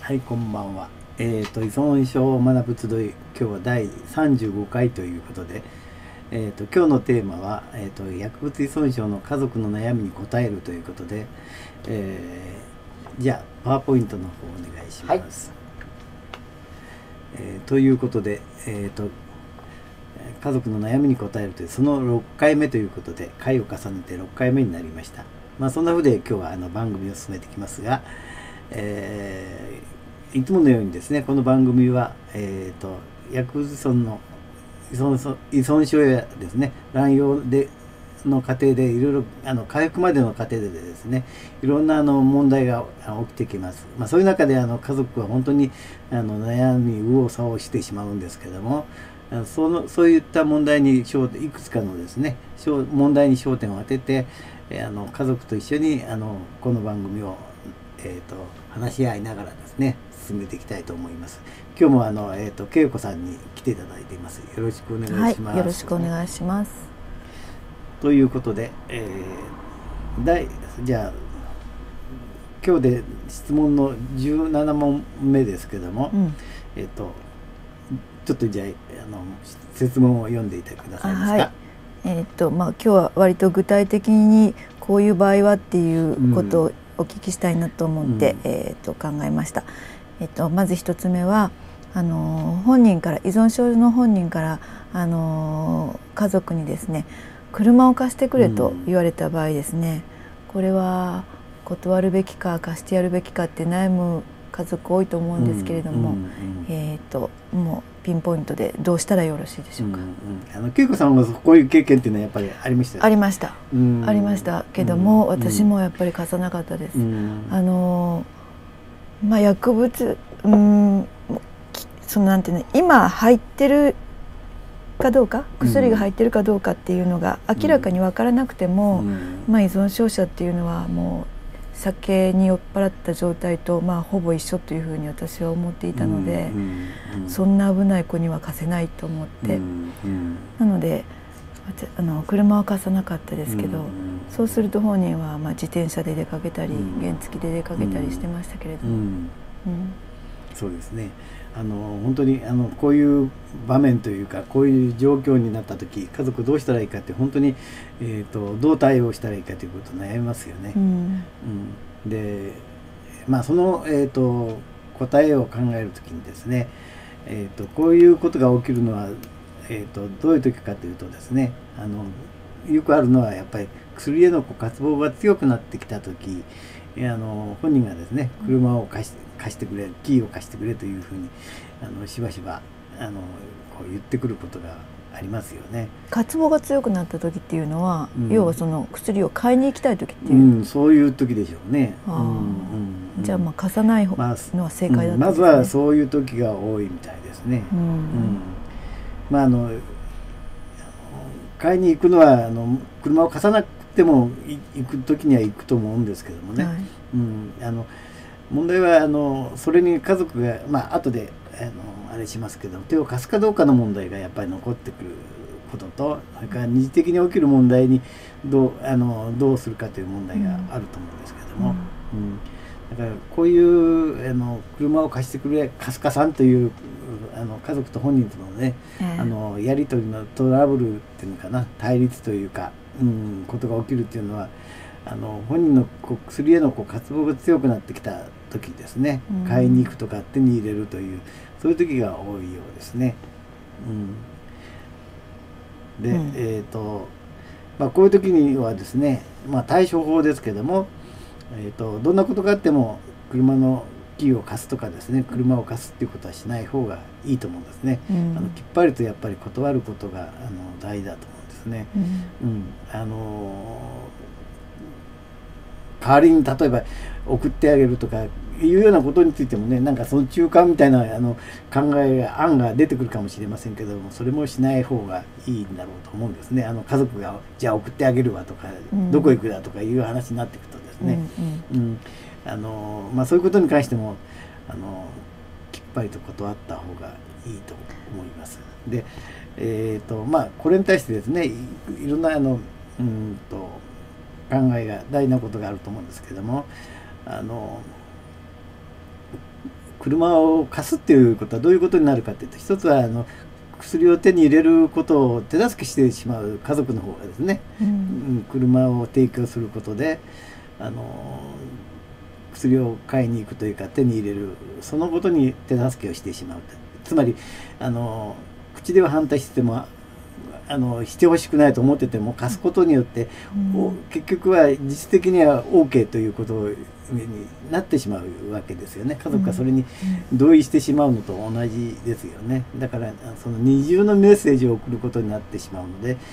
はい、こんばんは。依存症を学ぶ集い、今日は第35回ということで、今日のテーマは、薬物依存症の家族の悩みに答えるということで、じゃあ、パワーポイントの方お願いします。ということで、家族の悩みに答えるという、その6回目ということで、回を重ねて6回目になりました。そんなふうで今日は番組を進めてきますが、いつものようにですね、この番組は、薬物依存の依存症やですね、乱用での過程でいろいろ回復までの過程でですね、いろんな問題が起きてきます。そういう中で家族は本当に悩み右往左往してしまうんですけども、そういった問題にいくつかのですね問題に焦点を当てて、家族と一緒にこの番組を、話し合いながらですね進めていきたいと思います。今日も恵子さんに来ていただいています。よろしくお願いします。 はい、よろしくお願いします。 ということで、じゃあ今日で質問の17問目ですけども、ちょっとじゃあ質問を読んでいただけますか。 はい。今日は割と具体的にこういう場合はっていうことをお聞きしたいなと思って、考えました。まず一つ目は本人から、依存症の本人から家族にですね車を貸してくれと言われた場合ですね、これは断るべきか貸してやるべきかって悩む家族多いと思うんですけれども、もうピンポイントでどうしたらよろしいでしょうか。 恵子さんはこういう経験っていうのはやっぱりありました？ ありました。ありましたけども、私もやっぱり貸さなかったです。薬物なんてね、今入ってるかどうか、薬が入ってるかどうかっていうのが明らかに分からなくても、依存症者っていうのはもう酒に酔っ払った状態とほぼ一緒というふうに私は思っていたので、そんな危ない子には貸せないと思って、なので車は貸さなかったですけど、そうすると本人は自転車で出かけたり、原付で出かけたりしてましたけれども、 そうですね。本当にこういう場面というか、こういう状況になった時、家族どうしたらいいかって本当に、どう対応したらいいかということを悩みますよね。でその、答えを考える時にですね、こういうことが起きるのは、どういう時かというとですね、よくあるのはやっぱり薬への渇望が強くなってきた時、本人がですね車を貸してくれ、キーを貸してくれというふうにしばしばこう言ってくることがありますよね。 渇望が強くなった時っていうのは、要はその薬を買いに行きたい時っていう、 そういう時でしょうね。 じゃあ貸さないのは正解だったんですね。 まずはそういう時が多いみたいですね。買いに行くのは車を貸さなくても行く時には行くと思うんですけどもね、問題はそれに家族が後であれしますけど手を貸すかどうかの問題がやっぱり残ってくることと、それから二次的に起きる問題にどうするかという問題があると思うんですけども、だからこういう車を貸してくれ、貸すかさんという家族と本人とのね、やり取りのトラブルっていうのかな、対立というか、ことが起きるっていうのは本人の薬への渇望が強くなってきた時ですね、買いに行くとか手に入れるというそういう時が多いようですね。で、こういう時にはですね、対処法ですけども、どんなことがあっても車のキーを貸すとかですね、車を貸すっていうことはしない方がいいと思うんですね。きっぱりとやっぱり断ることが大事だと思うんですね。代わりに例えば送ってあげるとかいうようなことについてもね、なんかその中間みたいな案が出てくるかもしれませんけども、それもしない方がいいんだろうと思うんですね。家族がじゃあ送ってあげるわとか、どこ行くだとかいう話になっていくとですね、そういうことに関してもきっぱりと断った方がいいと思います。で、これに対してですね、いろんな考えが大事なことがあると思うんですけども、 車を貸すっていうことはどういうことになるかというと、一つは薬を手に入れることを手助けしてしまう家族の方がですね、車を提供することで薬を買いに行くというか手に入れる、そのことに手助けをしてしまう。つまり口では反対してもしてほしくないと思ってても貸すことによって、結局は実質的には OK ということになってしまうわけですよね。家族がそれに同意してしまうのと同じですよね。だからその二重のメッセージを送ることになってしまうので、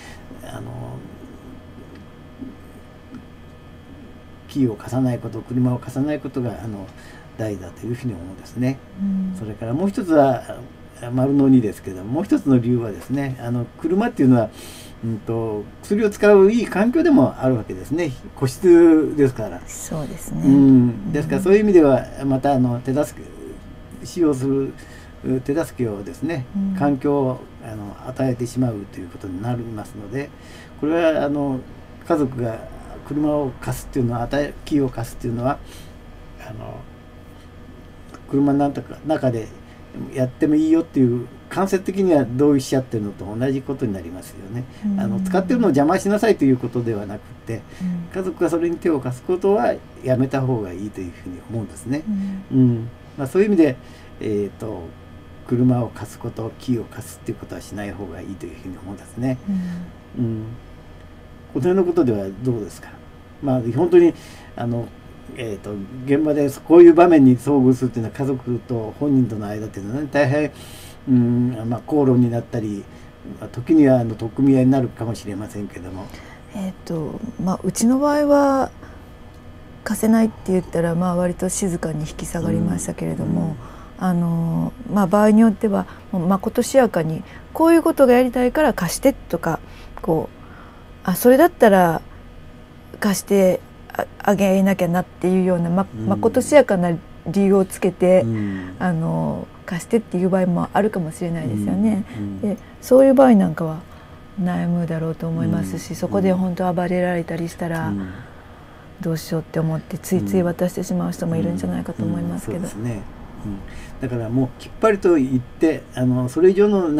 キーを貸さないこと、車を貸さないことが大だというふうに思うんですね。それからもう一つは丸の2ですけども、もう一つの理由はですね、車っていうのは、薬を使ういい環境でもあるわけですね。個室ですから。 そうですね。 ですからそういう意味ではまた使用する手助けをですね、環境を与えてしまうということになりますので、これは家族が車を貸すっていうのは、キーを貸すっていうのは車の中でやってもいいよっていう間接的には同意しちゃってるのと同じことになりますよね。使ってるのを邪魔しなさいということではなくて、家族がそれに手を貸すことはやめた方がいいというふうに思うんですね。そういう意味で、車を貸すこと、キーを貸すっていうことはしない方がいいというふうに思うんですね。この辺のことではどうですか。本当に現場でこういう場面に遭遇するというのは家族と本人との間というのは、ね、大変口論になったり、時には取っ組み合いになるかもしれませんけども、 うちの場合は貸せないって言ったら割と静かに引き下がりましたけれども、場合によってはまことしやかにこういうことがやりたいから貸してとか、それだったら貸してあげなきゃなっていうようなまことしやかな理由をつけて、貸してっていう場合もあるかもしれないですよね。でそういう場合なんかは悩むだろうと思いますし、そこで本当暴れられたりしたらどうしようって思ってついつい渡してしまう人もいるんじゃないかと思いますけど、 だからもうきっぱりと言ってそれ以上の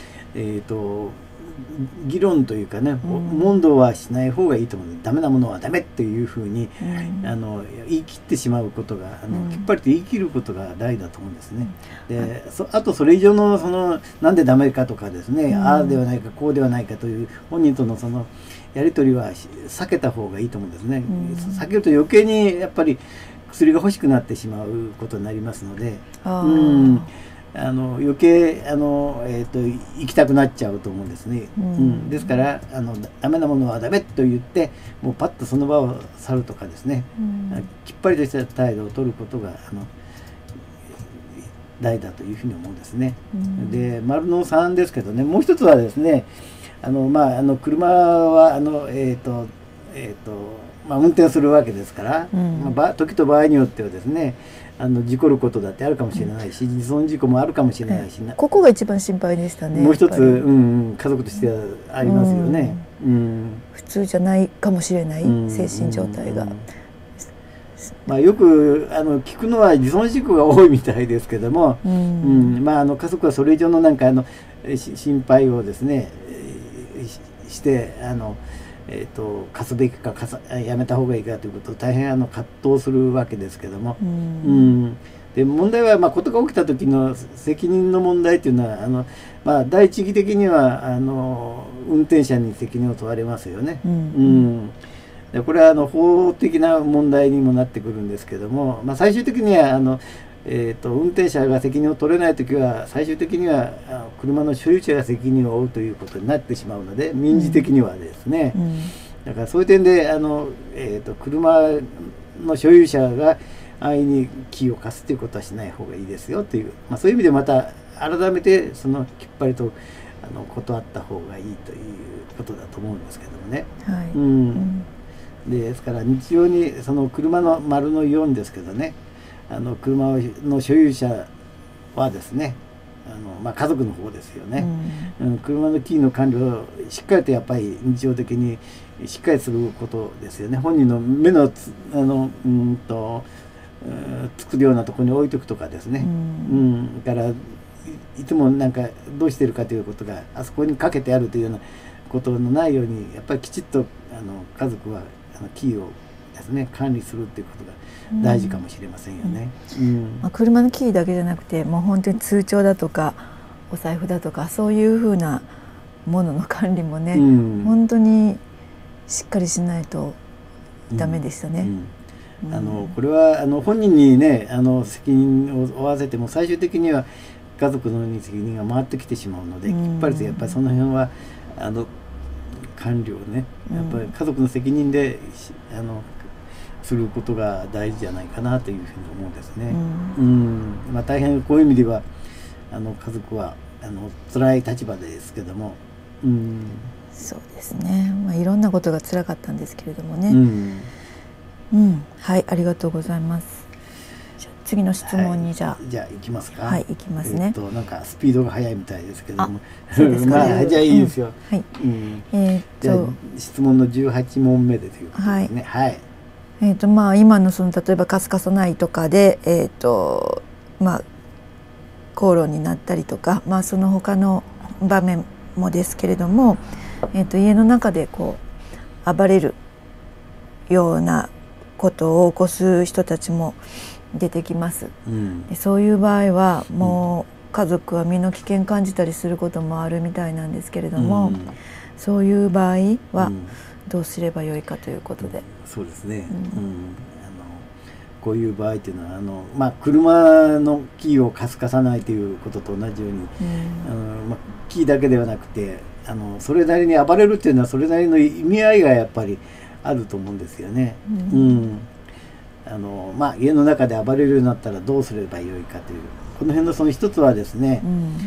議論というかね、問答はしない方がいいと思う。ダメなものはダメっていうふうに、言い切ってしまうことがきっぱりと言い切ることが大だと思うんですね。であとそれ以上のなんでダメかとかですね、ああではないかこうではないかという本人とのやり取りは避けた方がいいと思うんですね。避けると余計にやっぱり薬が欲しくなってしまうことになりますので、余計行きたくなっちゃうと思うんですね。ですからダメなものはダメと言ってもうパッとその場を去るとかですね、きっぱりとした態度を取ることが大だというふうに思うんですね。で丸の3ですけどね、もう一つはですね、車は運転するわけですから、時と場合によってはですね事故ることだってあるかもしれないし、自損事故もあるかもしれないし、 ここが一番心配でしたね。 もう一つ、家族としてはありますよね。 普通じゃないかもしれない精神状態が。 よく聞くのは自損事故が多いみたいですけども、家族はそれ以上の心配をですねして貸すべきかやめた方がいいかということを大変葛藤するわけですけども、で問題は事が起きた時の責任の問題というのは第一義的には運転者に責任を問われますよね。でこれは法的な問題にもなってくるんですけども、最終的には運転者が責任を取れないときは最終的には車の所有者が責任を負うということになってしまうので、民事的にはですね、だからそういう点で車の所有者が安易にキーを貸すということはしない方がいいですよという、そういう意味でまた改めてきっぱりと断った方がいいということだと思うんですけどもね。ですから日常に車の丸の4ですけどね、車の所有者はですね家族の方ですよね、車のキーの管理をしっかりとやっぱり日常的にしっかりすることですよね。本人の目の作るようなところに置いとくとかですね、だからいつもなんかどうしてるかということがあそこにかけてあるというようなことのないように、やっぱりきちっと家族はキーをですね管理するっていうことが大事かもしれませんよね。 車のキーだけじゃなくて、もう本当に通帳だとかお財布だとかそういうふうなものの管理もね、本当にしっかりしないとダメでしたね。 これは本人にね責任を負わせても最終的には家族の責任が回ってきてしまうので、きっぱりとやっぱりその辺は管理をねやっぱり家族の責任ですることが大事じゃないかなというふうに思うんですね。大変こういう意味では家族は辛い立場ですけども、 そうですね、いろんなことが辛かったんですけれどもね。はい、ありがとうございます。じゃ次の質問にじゃあ行きますか。 はい、行きますね。 なんかスピードが速いみたいですけども、 そうですか。 じゃあいいですよ。 はい。 じゃあ質問の18問目でということですね。はい。 今の例えばカスカソナイとかで口論になったりとか、その他の場面もですけれども、家の中でこう暴れるようなことを起こす人たちも出てきます。でそういう場合はもう家族は身の危険感じたりすることもあるみたいなんですけれども、そういう場合はどうすればよいかということで。 そうですね。こういう場合というのは車のキーを貸す貸さないということと同じように、キーだけではなくてそれなりに暴れるっていうのはそれなりの意味合いがやっぱりあると思うんですよね。家の中で暴れるようになったらどうすればよいかというこの辺のその一つはですね、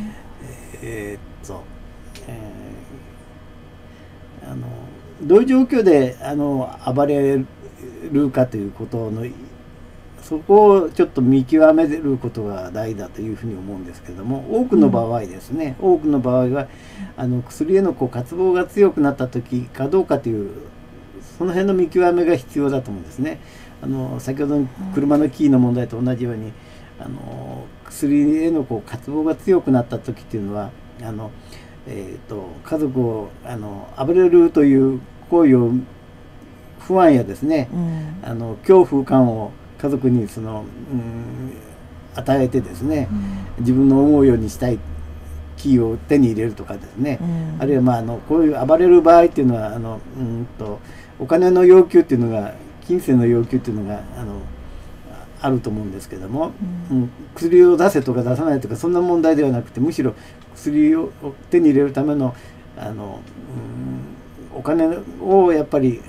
どういう状況で暴れるかということのそこをちょっと見極めることが大事だというふうに思うんですけれども、多くの場合ですね、多くの場合は薬への渇望が強くなった時かどうかというその辺の見極めが必要だと思うんですね。先ほどの車のキーの問題と同じように薬への渇望が強くなった時っていうのは家族を暴れるという行為を不安やですね、恐怖感を家族に与えてですね、自分の思うようにしたいキーを手に入れるとかですね、あるいはこういう暴れる場合っていうのはお金の要求っていうのが金銭の要求っていうのがあると思うんですけども、薬を出せとか出さないとかそんな問題ではなくて、むしろ薬を手に入れるためのお金をやっぱり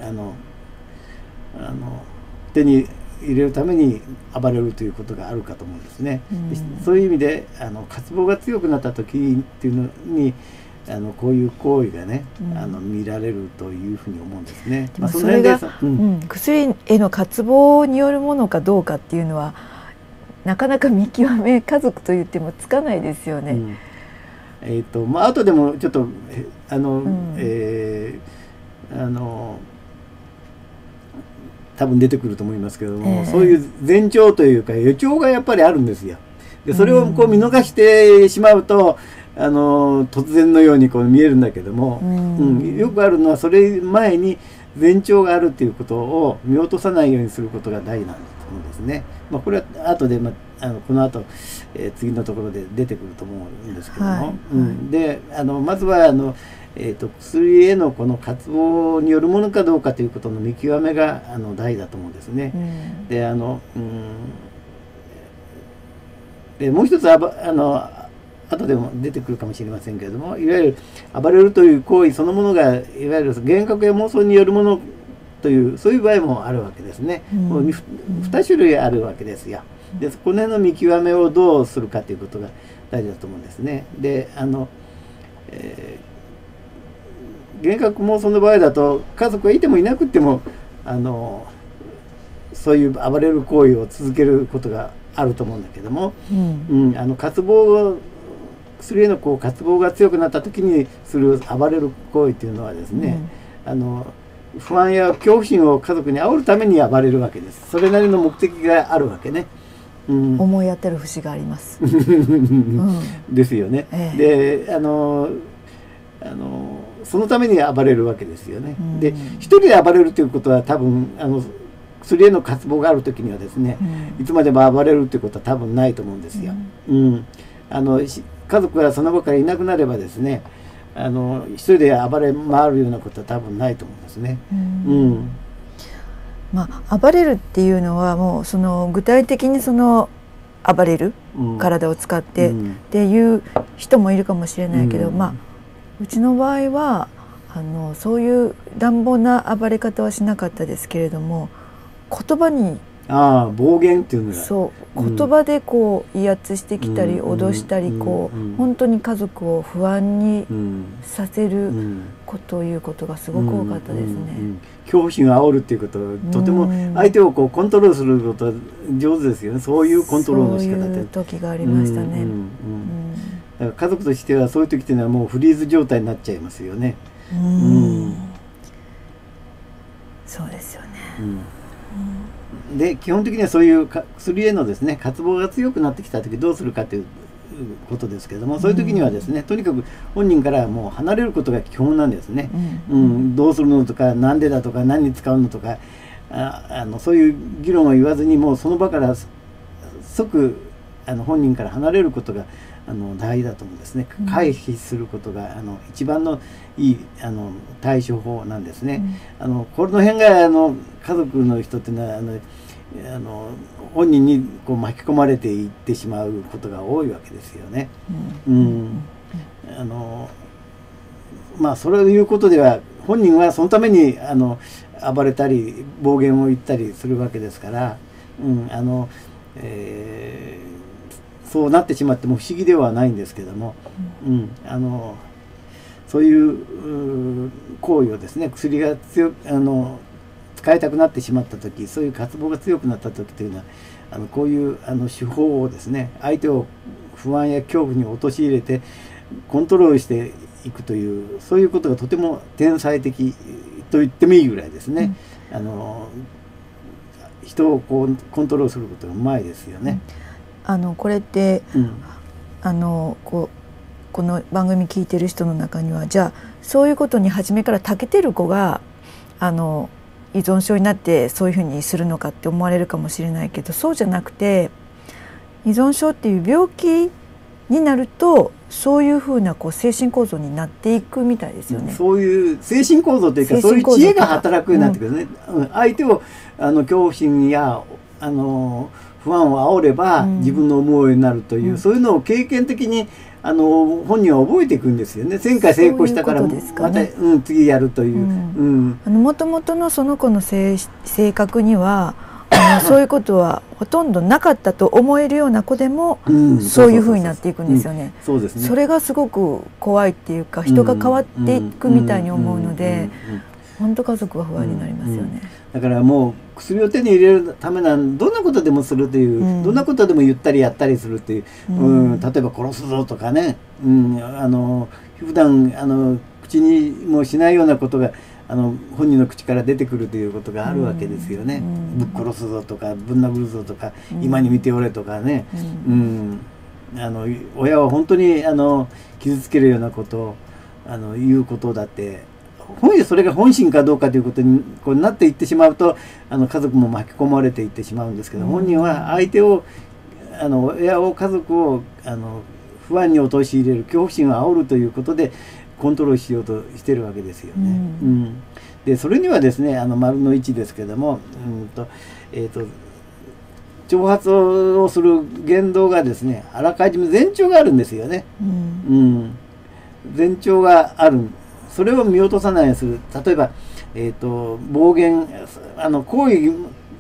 手に入れるために暴れるということがあるかと思うんですね。そういう意味で渇望が強くなった時っていうのにこういう行為がね、見られるというふうに思うんですね。 でもそれが薬への渇望によるものかどうかっていうのはなかなか見極め家族といってもつかないですよね。 後でもちょっと多分出てくると思いますけども、そういう前兆というか予兆がやっぱりあるんですよ。でそれを見逃してしまうと突然のように見えるんだけども、よくあるのはそれ前に前兆があるということを見落とさないようにすることが大事なんですね。これは後で、この後、次のところで出てくると思うんですけども、でまずは薬へのこの渇望によるものかどうかということの見極めが大事だと思うんですね。ででもう一つ後でも出てくるかもしれませんけれども、いわゆる暴れるという行為そのものがいわゆる幻覚や妄想によるものというそういう場合もあるわけですね。もう2種類あるわけですよ。でこの辺の見極めをどうするかということが大事だと思うんですね。で幻覚妄想の場合だと家族がいてもいなくてもそういう暴れる行為を続けることがあると思うんだけども、薬への渇望が強くなった時にする暴れる行為というのはですね、 不安や恐怖心を家族に煽るために暴れるわけです。それなりの目的があるわけね。 思い当たる節があります。 ですよね。でそのために暴れるわけですよね。で一人で暴れるということは多分薬への渇望がある時にはですね、いつまでも暴れるということは多分ないと思うんですよ。家族がその場からいなくなればですね、一人で暴れ回るようなことは多分ないと思うんですね。 暴れるっていうのはもう具体的に暴れる、体を使ってっていう人もいるかもしれないけど、うちの場合はそういう乱暴な暴れ方はしなかったですけれども、言葉に暴言っていうのが言葉で威圧してきたり脅したり本当に家族を不安にさせるということがすごく多かったですね。 恐怖心を煽るっていうことはとても相手をコントロールすることは上手ですよね。そういうコントロールの仕方ってそういう時がありましたね。 だから家族としてはそういう時っていうのはもうフリーズ状態になっちゃいますよね。 そうですよね。 で基本的にはそういう薬へのですね渇望が強くなってきた時どうするかということですけれども、そういう時にはですねとにかく本人からもう離れることが基本なんですね。どうするのとかなんでだとか何に使うのとかそういう議論を言わずにもうその場から即本人から離れることが大事だと思うんですね。回避することが一番のいい対処法なんですね。この辺が家族の人っていうのは本人に巻き込まれていってしまうことが多いわけですよね。そういうことでは本人はそのために暴れたり暴言を言ったりするわけですから、そうなってしまっても不思議ではないんですけども、そういう行為をですね薬が使いたくなってしまった時、そういう渇望が強くなった時というのはこういう手法をですね相手を不安や恐怖に陥れてコントロールしていくというそういうことがとても天才的と言ってもいいぐらいですね。人をコントロールすることがうまいですよね。 これって、この番組聞いてる人の中にはじゃあそういうことに初めから長けてる子が依存症になってそういうふうにするのかって思われるかもしれないけど、そうじゃなくて依存症っていう病気になるとそういうふうな精神構造になっていくみたいですよね。そういう精神構造というかそういう知恵が働くようになってくるね。相手を恐怖心や不安を煽れば自分の思うようになるという、そういうのを経験的に本人は覚えていくんですよね。前回成功したからまた次やるという。 もともとのその子の性格にはそういうことはほとんどなかったと思えるような子でもそういうふうになっていくんですよね。それがすごく怖いっていうか人が変わっていくみたいに思うので本当家族は不安になりますよね。 だからもう薬を手に入れるためならどんなことでもするという、どんなことでも言ったりやったりするという、例えば殺すぞとかね、普段口にもしないようなことが本人の口から出てくるということがあるわけですよね。ぶっ殺すぞとかぶん殴るぞとか、今に見ておれとかね、親は本当に傷つけるようなことを言うことだってそれが本心かどうかということになっていってしまうと家族も巻き込まれていってしまうんですけど、本人は相手を親を家族を不安に陥れる恐怖心を煽るということでコントロールしようとしてるわけですよね。でそれにはですね丸の1ですけども挑発をする言動がですねあらかじめ前兆があるんですよね。前兆がある。それを見落とさないようにする。例えば、暴言行為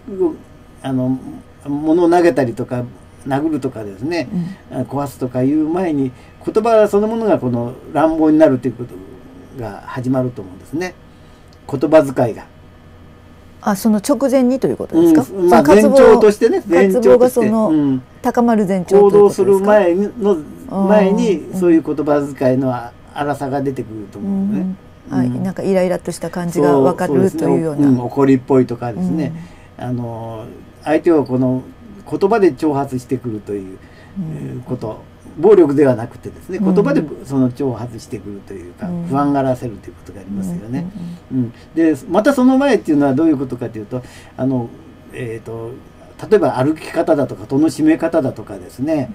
物を投げたりとか殴るとかですね、壊すとかいう前に言葉そのものがこの乱暴になるということが始まると思うんですね。言葉遣いが。 その直前にということですか。 前兆としてね、 渇望が高まる前兆行動する前にそういう言葉遣いの荒さが出てくると思うね。 なんかイライラとした感じが分かるというような、 怒りっぽいとかですね、相手をこの言葉で挑発してくるということ、暴力ではなくてですね、言葉でその挑発してくるというか、不安がらせるということがありますよね。でまたその前っていうのはどういうことかというと、例えば歩き方だとか戸の閉め方だとかですね、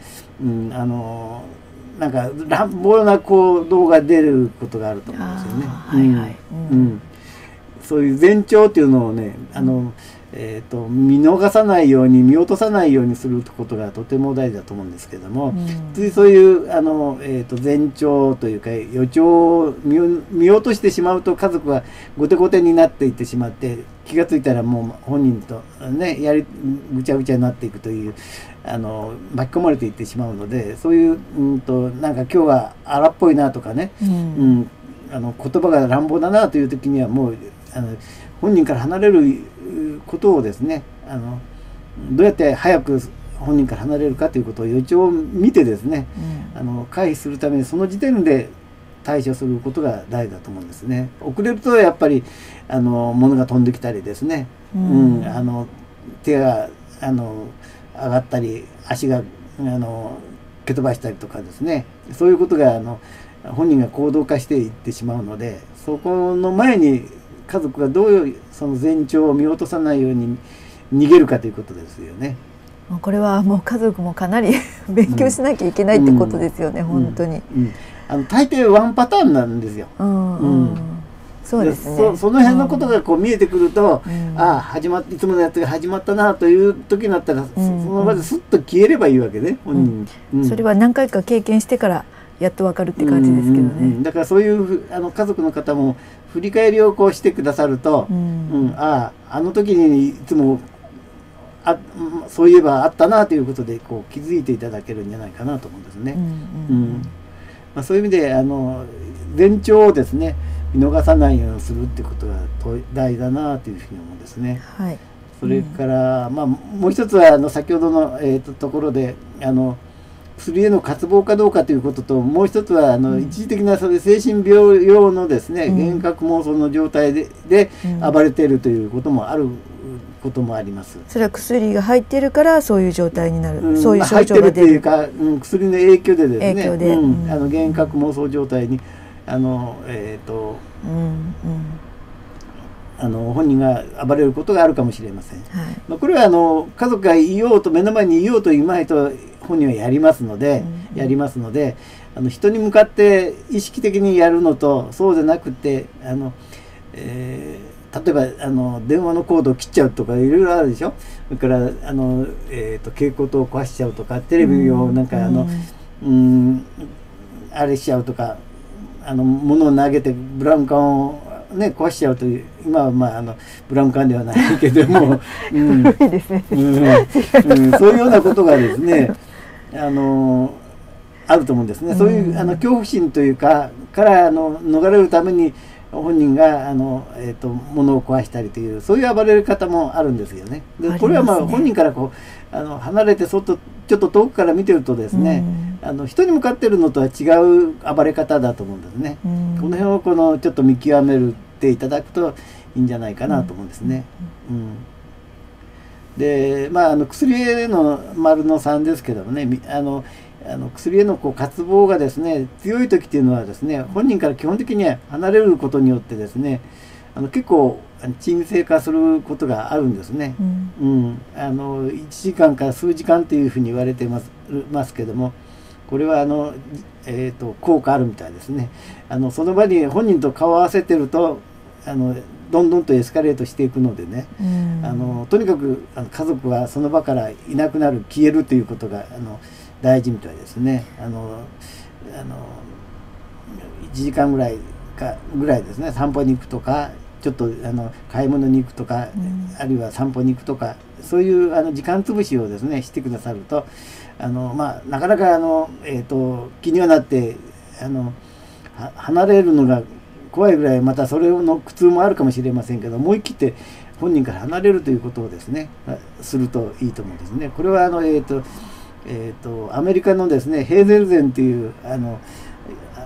なんか乱暴な行動が出ることがあると思うんですよね。そういう前兆っていうのをね、見逃さないように、見落とさないようにすることがとても大事だと思うんですけども、ついそういう前兆というか予兆を見落としてしまうと、家族は後手後手になっていってしまって、気がついたらもう本人とねぐちゃぐちゃになっていくという、巻き込まれていってしまうので、そういうなんか今日は荒っぽいなとかね、言葉が乱暴だなという時にはもう本人から離れることをですね、どうやって早く本人から離れるかということを予兆を見てですね、回避するためにその時点で対処することが大事だと思うんですね。遅れるとやっぱり物が飛んできたりですね、手が上がったり足が蹴飛ばしたりとかですね、そういうことが本人が行動化していってしまうので、そこの前に家族がどういうその前兆を見落とさないように逃げるかということですよね。 これはもう家族もかなり勉強しなきゃいけないってことですよね、本当に。 大抵ワンパターンなんですよ。 そうですね。 その辺のことがこう見えてくると、いつものやつが始まったなという時になったら、その場ですっと消えればいいわけね、本人。それは何回か経験してからやっとわかるって感じですけどね。 だからそういう家族の方も振り返りをこうしてくださると、あの時にいつもそういえばあったなということでこう気づいていただけるんじゃないかなと思うんですね。そういう意味で前兆をですね見逃さないようにするっていうことが大事だなというふうに思うんですね。それから、もう一つは先ほどの、ところで薬への渇望かどうかということと、もう一つは一時的な精神病用のですね、幻覚妄想の状態で暴れているということもあることもあります。 それは薬が入っているからそういう状態になる、そういう症状が出る。 入ってるというか、薬の影響でですね、幻覚妄想状態に本人が暴れることがあるかもしれません。これは家族がいようと目の前にいようといまいと本人はやりますので、人に向かって意識的にやるのとそうでなくて例えば電話のコードを切っちゃうとかいろいろあるでしょ。それから蛍光灯を壊しちゃうとか、テレビをなんかあれしちゃうとか、物を投げてブラウン管をね壊しちゃうという、今はブラウン管ではないけどもそういうようなことがですねあると思うんですね。そういう恐怖心というかから逃れるために本人が物を壊したりという、そういう暴れ方もあるんですよね。でこれは本人からこう離れてちょっと遠くから見てるとですね、人に向かってるのとは違う暴れ方だと思うんですね。この辺をちょっと見極めていただくといいんじゃないかなと思うんですね。で薬への丸の3ですけどもね、薬への渇望がですね強い時っていうのはですね、本人から基本的には離れることによってですね結構鎮静化することがあるんですね。1時間から数時間というふうに言われてますけども、これは効果あるみたいですね。その場に本人と顔を合わせてるとどんどんとエスカレートしていくのでね、とにかく家族はその場からいなくなる、消えるということが大事みたいですね。1時間ぐらいですね、散歩に行くとか、ちょっと買い物に行くとか、あるいは散歩に行くとか、そういう時間潰しをですねしてくださるとなかなか気にはなって離れるのが怖いぐらい、またそれの苦痛もあるかもしれませんけど、思い切って本人から離れるということをですねするといいと思うんですね。これはアメリカのですねヘーゼルゼンという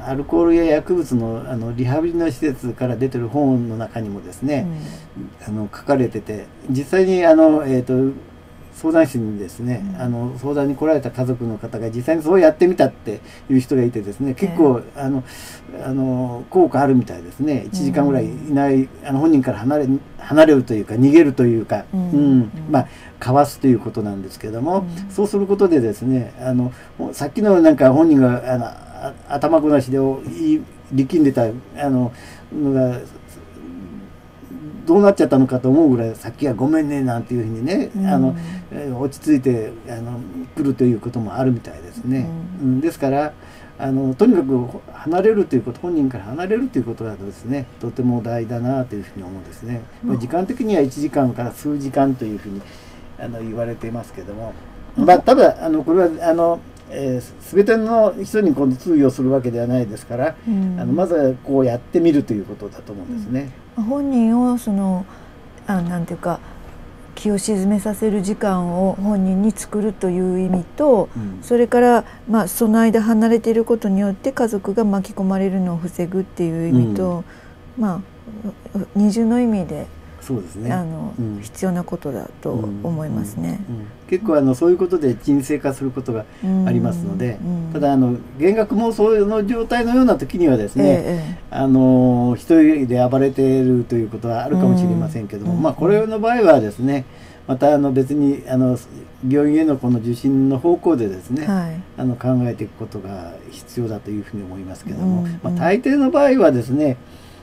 アルコールや薬物のリハビリの施設から出てる本の中にもですね、書かれてて、実際に相談室にですね、相談に来られた家族の方が実際にそうやってみたっていう人がいてですね、結構効果あるみたいですね。1時間ぐらいいない本人から離れるというか逃げるというか、まあかわすということなんですけども、そうすることでですね、さっきのなんか本人が頭ごなしで力んでたのがどうなっちゃったのかと思うぐらい、さっきはごめんねなんていうふうにね、落ち着いて来るということもあるみたいですね。ですからとにかく離れるということ、本人から離れるということがですね、とても大事だなというふうに思うんですね。時間的には1時間から数時間というふうに言われていますけども、ただこれは全ての人に通用するわけではないですから、まずはこうやってみるということだと思うんですね。 本人をなんていうか気を静めさせる時間を本人に作るという意味と、それからその間離れていることによって家族が巻き込まれるのを防ぐっていう意味と、二重の意味でそうですね、 必要なことだと思いますね。 結構そういうことで沈静化することがありますので、ただ幻覚妄想の状態のような時にはですね、一人で暴れているということはあるかもしれませんけども、これの場合はですね、また別に病院へのこの受診の方向でですね、考えていくことが必要だというふうに思いますけども、大抵の場合はですね、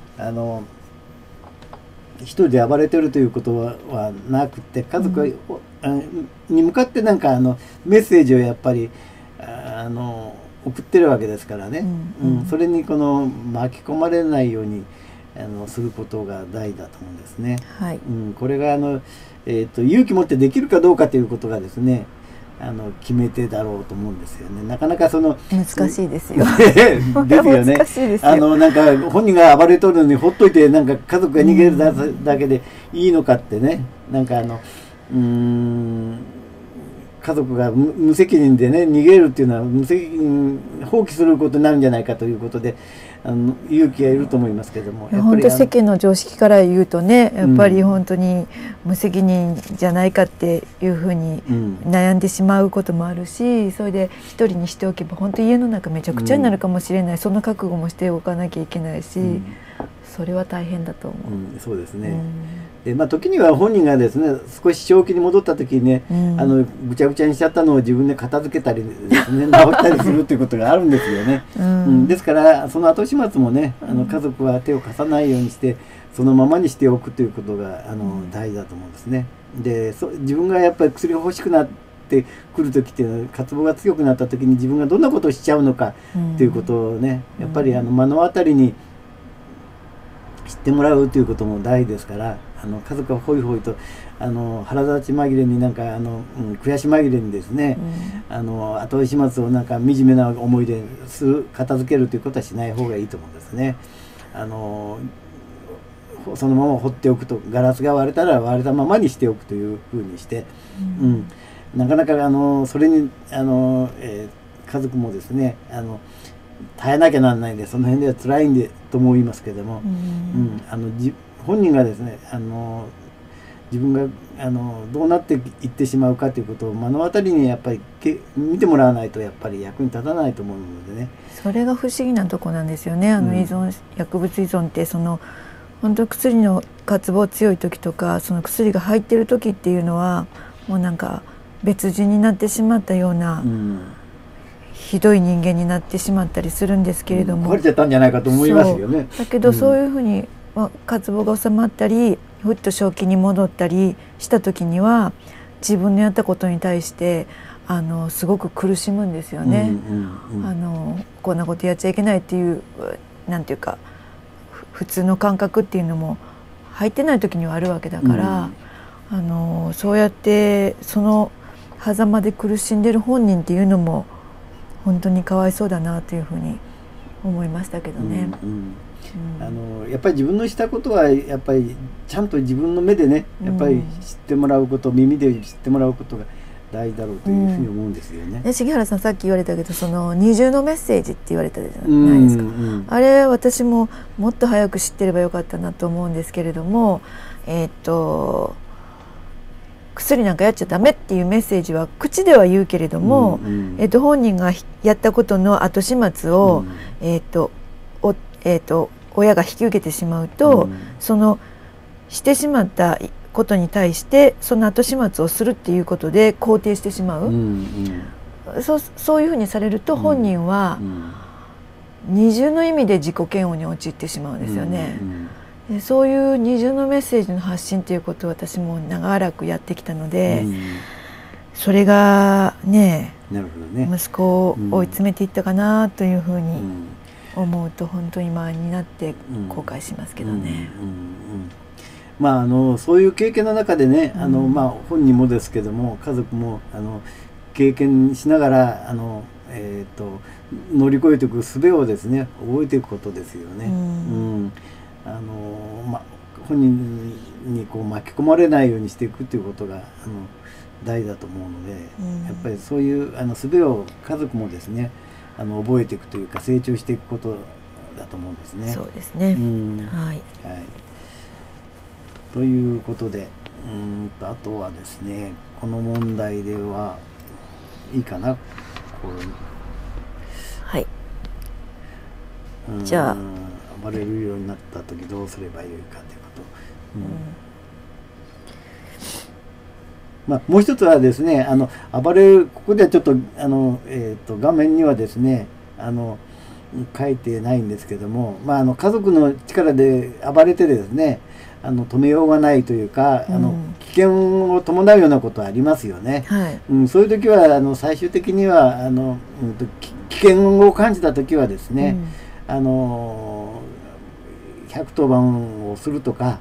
一人で暴れてるということはなくて、家族に向かってなんかメッセージをやっぱり送ってるわけですからね、それに巻き込まれないようにすることが大事だと思うんですね。これが勇気持ってできるかどうかということがですね、決め手だろうと思うんですよね。なかなか難しいですよ。 ですよね。なんか本人が暴れとるのにほっといて、なんか家族が逃げるだけでいいのかってね、なんか家族が無責任でね逃げるっていうのは放棄することになるんじゃないかということで勇気がいると思いますけども、 本当世間の常識から言うとね、やっぱり本当に無責任じゃないかっていうふうに悩んでしまうこともあるし、それで一人にしておけば本当家の中めちゃくちゃになるかもしれない、そんな覚悟もしておかなきゃいけないし、それは大変だと思う。 そうですね。で時には本人がですね、少し正気に戻った時にね、ぐちゃぐちゃにしちゃったのを自分で片付けたりですね、直したりするということがあるんですよね。ですからその後始末もね、家族は手を貸さないようにしてそのままにしておくということが大事だと思うんですね。で自分がやっぱり薬が欲しくなってくる時っていうのは、渇望が強くなった時に自分がどんなことをしちゃうのかということをね、やっぱり目の当たりに知ってもらうということも大事ですから、家族がホイホイと腹立ち紛れになんか悔し紛れにですね、後始末をなんか惨めな思いで片付けるということはしない方がいいと思うんですね。そのまま放っておくと、ガラスが割れたら割れたままにしておくというふうにして、なかなかそれに家族もですね耐えなきゃなんないんで、その辺では辛いんでと思いますけども、本人がですね自分がどうなっていってしまうかということを目の当たりにやっぱり見てもらわないとやっぱり役に立たないと思うのでね。 それが不思議なとこなんですよね。薬物依存って本当薬の渇望強い時とか、その薬が入ってる時っていうのはもうなんか別人になってしまったような、ひどい人間になってしまったりするんですけれども、 壊れちゃったんじゃないかと思いますよね。 だけどそういうふうに渇望が収まったり、ふっと正気に戻ったりした時には、自分のやったことに対してすごく苦しむんですよね。こんなことやっちゃいけないっていうなんていうか普通の感覚っていうのも入ってない時にはあるわけだから、そうやってその狭間で苦しんでる本人っていうのも本当にかわいそうだなというふうに思いましたけどね。 やっぱり自分のしたことはやっぱりちゃんと自分の目でね、やっぱり知ってもらうこと、耳で知ってもらうことが大事だろうというふうに思うんですよね。 重原さんさっき言われたけど、その二重のメッセージって言われたじゃないですか。あれ私ももっと早く知ってればよかったなと思うんですけれども、薬なんかやっちゃダメっていうメッセージは口では言うけれども、本人がやったことの後始末を、親が引き受けてしまうと、そのしてしまったことに対してその後始末をするっていうことで肯定してしまう、そういうふうにされると本人は二重の意味で自己嫌悪に陥ってしまうんですよね。でそういう二重のメッセージの発信ということを私も長らくやってきたので、それがね、息子を追い詰めていったかなというふうに思うと、本当に今になって後悔しますけどね。 そういう経験の中でね、本人もですけども家族も経験しながら乗り越えていく術をですね覚えていくことですよね。本人にこう巻き込まれないようにしていくということが大事だと思うので、やっぱりそういう術を家族もですね覚えていくというか成長していくことだと思うんですね。 そうですね。はい。 ということで、あとはですね、この問題ではいいかな。 はい。じゃあ暴れるようになった時どうすればよいかということ。もう一つはですね、暴れる、ここではちょっと画面にはですね書いてないんですけども、家族の力で暴れてですね止めようがないというか、危険を伴うようなことはありますよね。そういう時は最終的には危険を感じた時はですね、110番をするとか、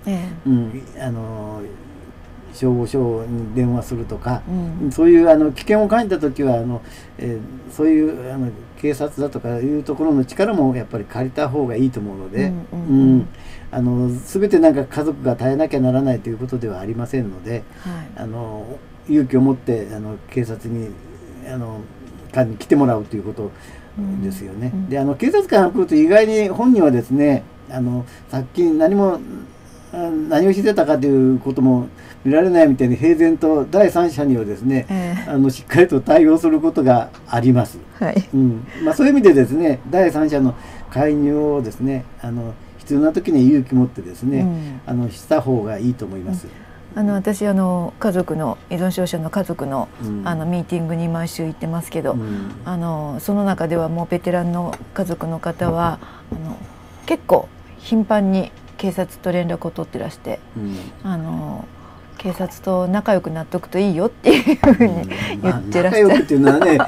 消防署に電話するとか、そういう危険を感じた時はそういう警察だとかいうところの力もやっぱり借りた方がいいと思うので、全てなんか家族が耐えなきゃならないということではありませんので、勇気を持って警察に来てもらうということですよね。で警察官が来ると意外に本人はですねさっき何をしてたかということも見られないみたいに平然と第三者にはですね、しっかりと対応することがあります。そういう意味でですね第三者の介入をですね必要な時に勇気持ってですね、した方がいいと思います。 私家族の依存症者の家族の、ミーティングに毎週行ってますけど、その中ではもうベテランの家族の方は結構頻繁に警察と連絡を取ってらして、警察と仲良くなっとくといいよっていうふうに言ってらっしゃる。 仲良くっていうのはね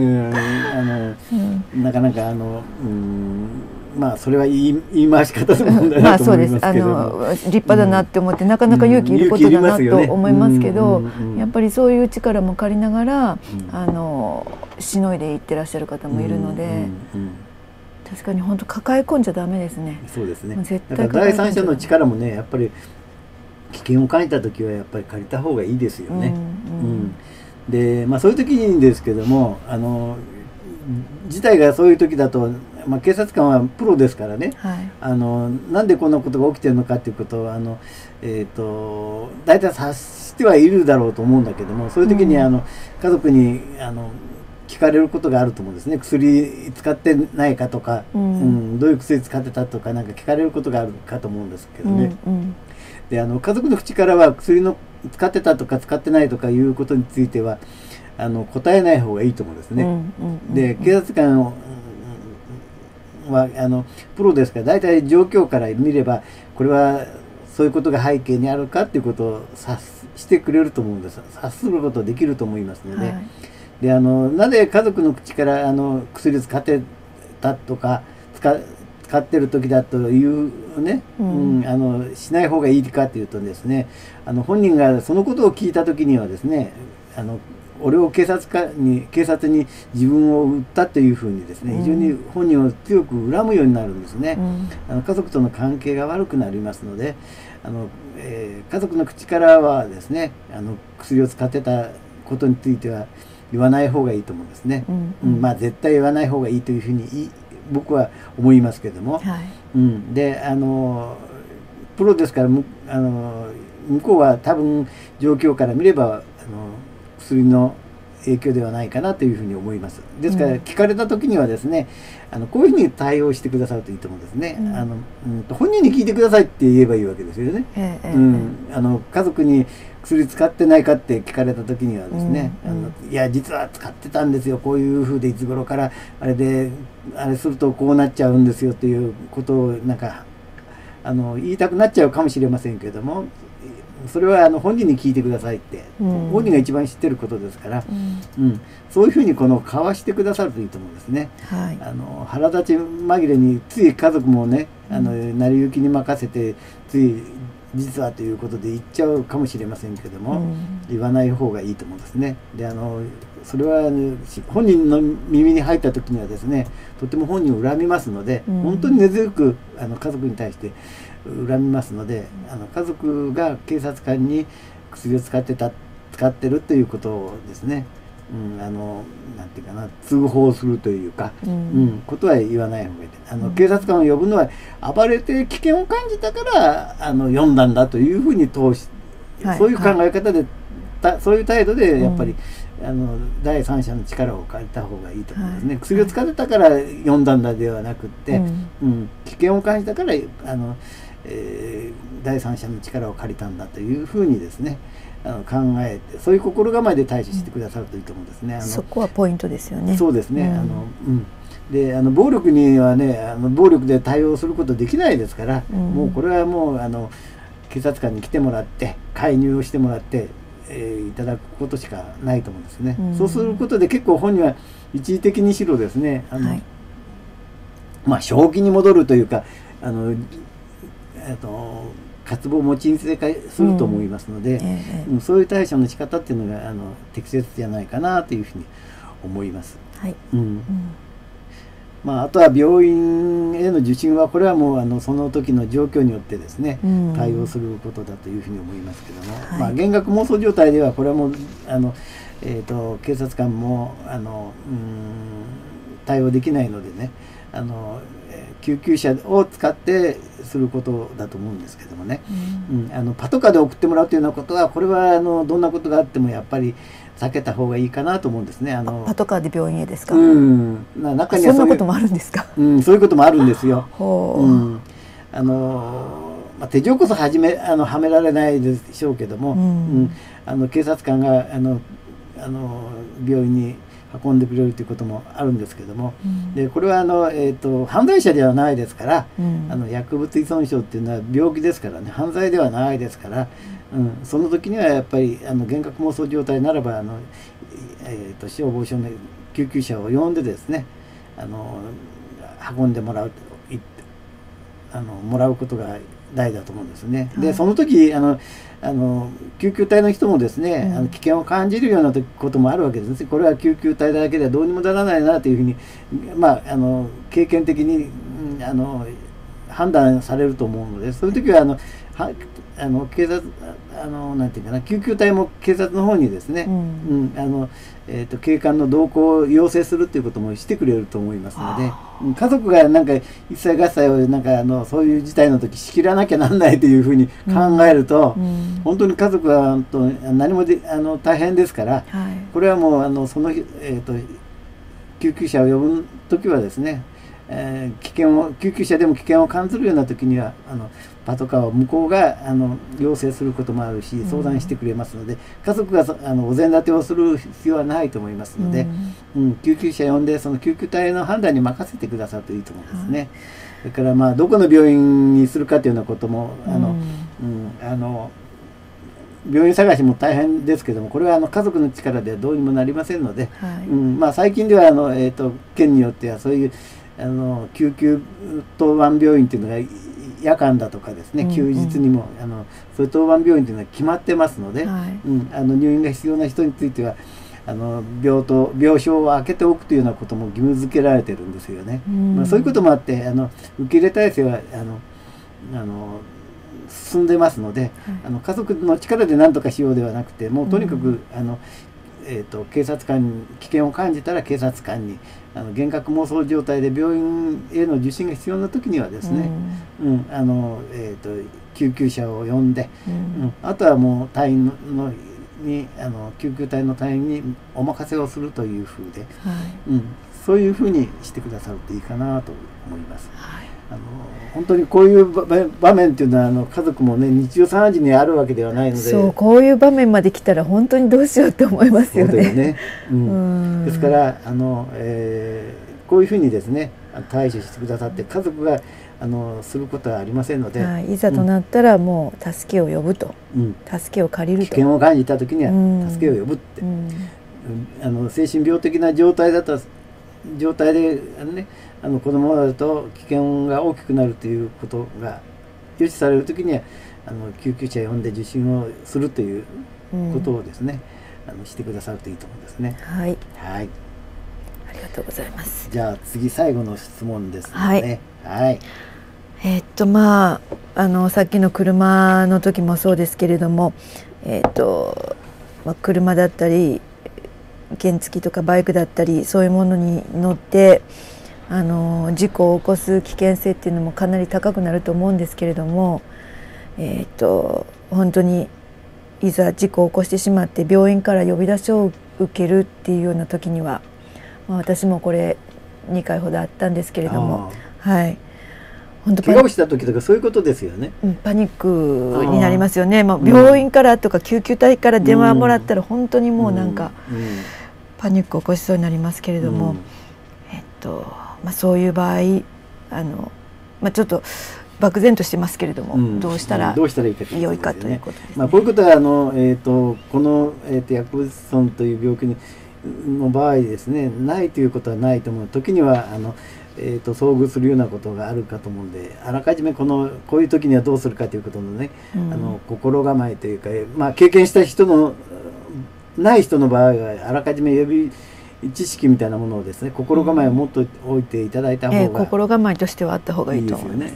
なかなかそれは言い回し方の問題だと思いますけども、 立派だなって思って、なかなか勇気いることだなと思いますけど、やっぱりそういう力も借りながらしのいでいってらっしゃる方もいるので、確かに本当抱え込んじゃダメですね。 そうですね。だから第三者の力もねやっぱり危険を感じた時はやっぱり借りた方がいいですよね。でそういう時にですけども事態がそういう時だと、警察官はプロですからね、なんでこんなことが起きてるのかっていうことを大体察してはいるだろうと思うんだけども、そういう時に家族に聞かれることがあると思うんですね。薬使ってないかとか、どういう薬使ってたとかなんか聞かれることがあるかと思うんですけどね。で家族の口からは薬の使ってたとか使ってないとかいうことについては答えない方がいいと思うんですね。で警察官はプロですから大体状況から見ればこれはそういうことが背景にあるかっていうことを察してくれると思うんです。察することができると思いますので、でなぜ家族の口から薬を使ってたとか使ってる時だというね、しない方がいいかというとですね本人がそのことを聞いた時にはですね俺を警察に自分を売ったというふうにですね非常に本人を強く恨むようになるんですね。家族との関係が悪くなりますので家族の口からはですね薬を使ってたことについては言わない方がいいと思うんですね。まあ絶対言わない方がいいというふうに僕は思いますけども、でプロですから向こうは多分状況から見れば薬の影響ではないかなというふうに思います。ですから聞かれた時にはですね、こういうふうに対応してくださるといいと思うんですね。本人に聞いてくださいって言えばいいわけですよね。家族に薬使ってないかって聞かれた時にはですね、いや実は使ってたんですよ、こういうふうでいつ頃からあれするとこうなっちゃうんですよっていうことをなんか言いたくなっちゃうかもしれませんけれども、それは本人に聞いてくださいって、本人が一番知ってることですから、そういうふうに交わしてくださるといいと思うんですね。腹立ち紛れについ家族もね成り行きに任せてつい実はということで言っちゃうかもしれませんけども、言わない方がいいと思うんですね。でそれは本人の耳に入った時にはですね、とても本人を恨みますので、本当に根強く家族に対して恨みますので、家族が警察官に薬を使ってるということをですね、なんていうかな、通報するというか、ことは言わない方がいい。警察官を呼ぶのは暴れて危険を感じたから呼んだんだというふうにそういう考え方で、そういう態度でやっぱり、第三者の力を借りた方がいいと思うんですね。薬を使ってたから呼んだんだではなくって、危険を感じたから第三者の力を借りたんだというふうにですね考えて、そういう心構えで対処してくださるといいと思うんですね。 そこはポイントですよね。 そうですね。で暴力にはね暴力で対応することできないですから、もうこれはもう警察官に来てもらって介入をしてもらっていただくことしかないと思うんですね。そうすることで結構本人は一時的にしろですねまあ正気に戻るというか渇望を持ちに性化すると思いますので、そういう対処の仕方っていうのが適切じゃないかなというふうに思います。あとは病院への受診はこれはもうその時の状況によってですね、対応することだというふうに思いますけども、幻覚妄想状態ではこれはもう警察官も対応できないのでね、救急車を使ってすることだと思うんですけどもね、パトカーで送ってもらうというようなことはこれはどんなことがあってもやっぱり避けた方がいいかなと思うんですね。 パトカーで病院へですか？ 中にはそんなこともあるんですか？ そういうこともあるんですよ。手錠こそはめられないでしょうけども、警察官が病院に運んでくれるということもあるんですけども、でこれは犯罪者ではないですから、薬物依存症っていうのは病気ですからね、犯罪ではないですから、その時にはやっぱり幻覚妄想状態ならば消防署の救急車を呼んでですね運んでもらうことが大事だと思うんですね。でその時救急隊の人もですね危険を感じるようなこともあるわけですね。これは救急隊だけではどうにもならないなというふうに経験的に判断されると思うので、そういう時は警察なんていうかな、救急隊も警察の方にですね、警官の同行を要請するということもしてくれると思いますので、家族がなんか一切合切をそういう事態の時仕切らなきゃなんないというふうに考えると、本当に家族は何も大変ですから、これはもう救急車を呼ぶ時はですね、救急車でも危険を感じるような時にはパトカーを向こうが要請することもあるし、相談してくれますので、家族がお膳立てをする必要はないと思いますので、救急車呼んでその救急隊の判断に任せてくださるといいと思いますね。それからどこの病院にするかというようなことも病院探しも大変ですけども、これは家族の力ではどうにもなりませんので、最近では県によってはそういう救急当番病院というのが夜間だとかですね、休日にもそういう当番病院というのは決まってますので、入院が必要な人については病床を空けておくというようなことも義務付けられてるんですよね。そういうこともあって受け入れ体制は進んでますので、家族の力で何とかしようではなくて、もうとにかく警察官に危険を感じたら警察官に幻覚妄想状態で病院への受診が必要な時にはですね、救急車を呼んで、あとはもう隊員に救急隊の隊員にお任せをするというふうで、そういうふうにしてくださるといいかなと思います。本当にこういう場面っていうのは家族もね日常茶飯事にあるわけではないので、 そうこういう場面まで来たら本当にどうしようって思いますよね。 ですからこういうふうにですね対処してくださって家族がすることはありませんので、 いざとなったらもう助けを呼ぶと、助けを借りると、 危険を感じた時には助けを呼ぶって、精神病的な状態でね子供だと危険が大きくなるということが予知される時には救急車を呼んで受診をするということをですね、してくださるといいと思うんですね。 はい、 はい、 ありがとうございます。 じゃあ次最後の質問ですね。はい、 さっきの車の時もそうですけれども、車だったり原付とかバイクだったりそういうものに乗って事故を起こす危険性っていうのもかなり高くなると思うんですけれども、本当にいざ事故を起こしてしまって病院から呼び出しを受けるっていうような時には、私もこれ2回ほどあったんですけれども、 本当怪我をした時とかそういうことですよね。 パニックになりますよね。病院からとか救急隊から電話もらったら本当にもうなんかパニックを起こしそうになりますけれども、そういう場合ちょっと漠然としてますけれども、どうしたら良いかということですね。 こういうことはこの薬物損という病気の場合ですね、ないということはないと思う。時には遭遇するようなことがあるかと思うんで、あらかじめこういう時にはどうするかということのね、心構えというか、経験した人のない人の場合はあらかじめ予備知識みたいなものをですね、心構えを持っておいていただいた方が、 心構えとしてはあった方がいいと思います。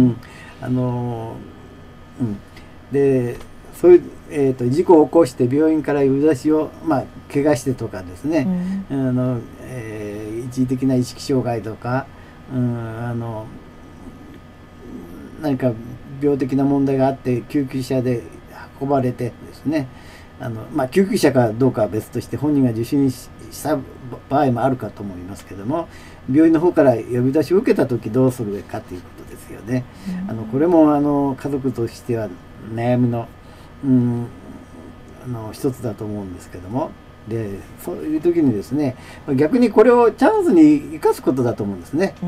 でそういう、事故を起こして病院から呼び出しを、怪我してとかですね、一時的な意識障害とか、何か病的な問題があって救急車で運ばれてですね、救急車かどうかは別として本人が受診した場合もあるかと思いますけども、病院の方から呼び出しを受けた時どうするかということですよね。これも家族としては悩みの一つだと思うんですけども、でそういう時にですね、逆にこれをチャンスに生かすことだと思うんですね。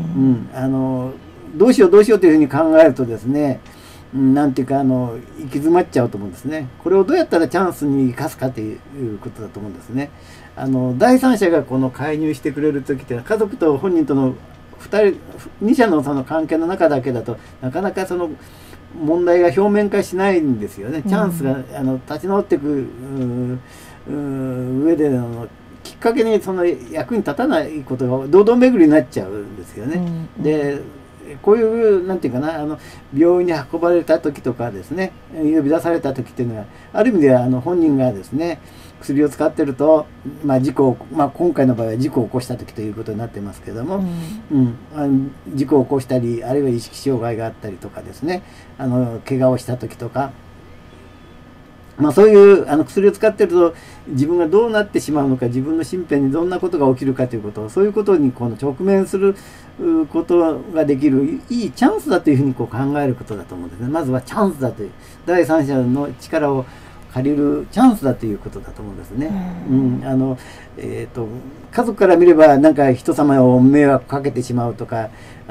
どうしようというふうに考えるとですね、なんていうか行き詰まっちゃうと思うんですね。これをどうやったらチャンスに生かすかということだと思うんですね。第三者が介入してくれる時って家族と本人との2者のその関係の中だけだとなかなかその問題が表面化しないんですよね。チャンスが立ち直っていく上でのきっかけに役に立たないことが堂々巡りになっちゃうんですよね。でこういうなんていうかな、病院に運ばれた時とかですね、呼び出された時っていうのはある意味では本人がですね薬を使ってると、事故を、今回の場合は事故を起こした時ということになってますけども、事故を起こしたりあるいは意識障害があったりとかですね、怪我をした時とか、そういう薬を使ってると自分がどうなってしまうのか、自分の身辺にどんなことが起きるかということを、そういうことに直面することができるいいチャンスだというふうに考えることだと思うんですね。まずはチャンスだという、第三者の力を借りるチャンスだということだと思うんですね。家族から見ればなんか人様を迷惑かけてしまうとか、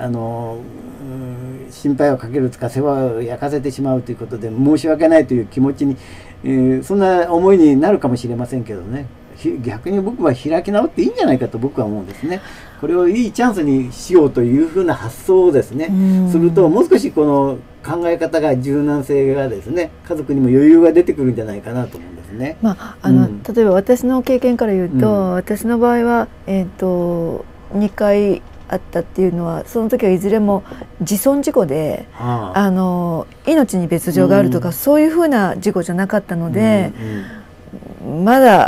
心配をかけるとか世話を焼かせてしまうということで申し訳ないという気持ちに、そんな思いになるかもしれませんけどね、逆に僕は開き直っていいんじゃないかと僕は思うんですね。これをいいチャンスにしようというふうな発想をですね、するともう少しこの考え方が柔軟性がですね、家族にも余裕が出てくるんじゃないかなと思うんですね。 例えば私の経験から言うと、私の場合は、2回あったっていうのは、その時はいずれも自損事故で、命に別状があるとか、そういうふうな事故じゃなかったので、まだ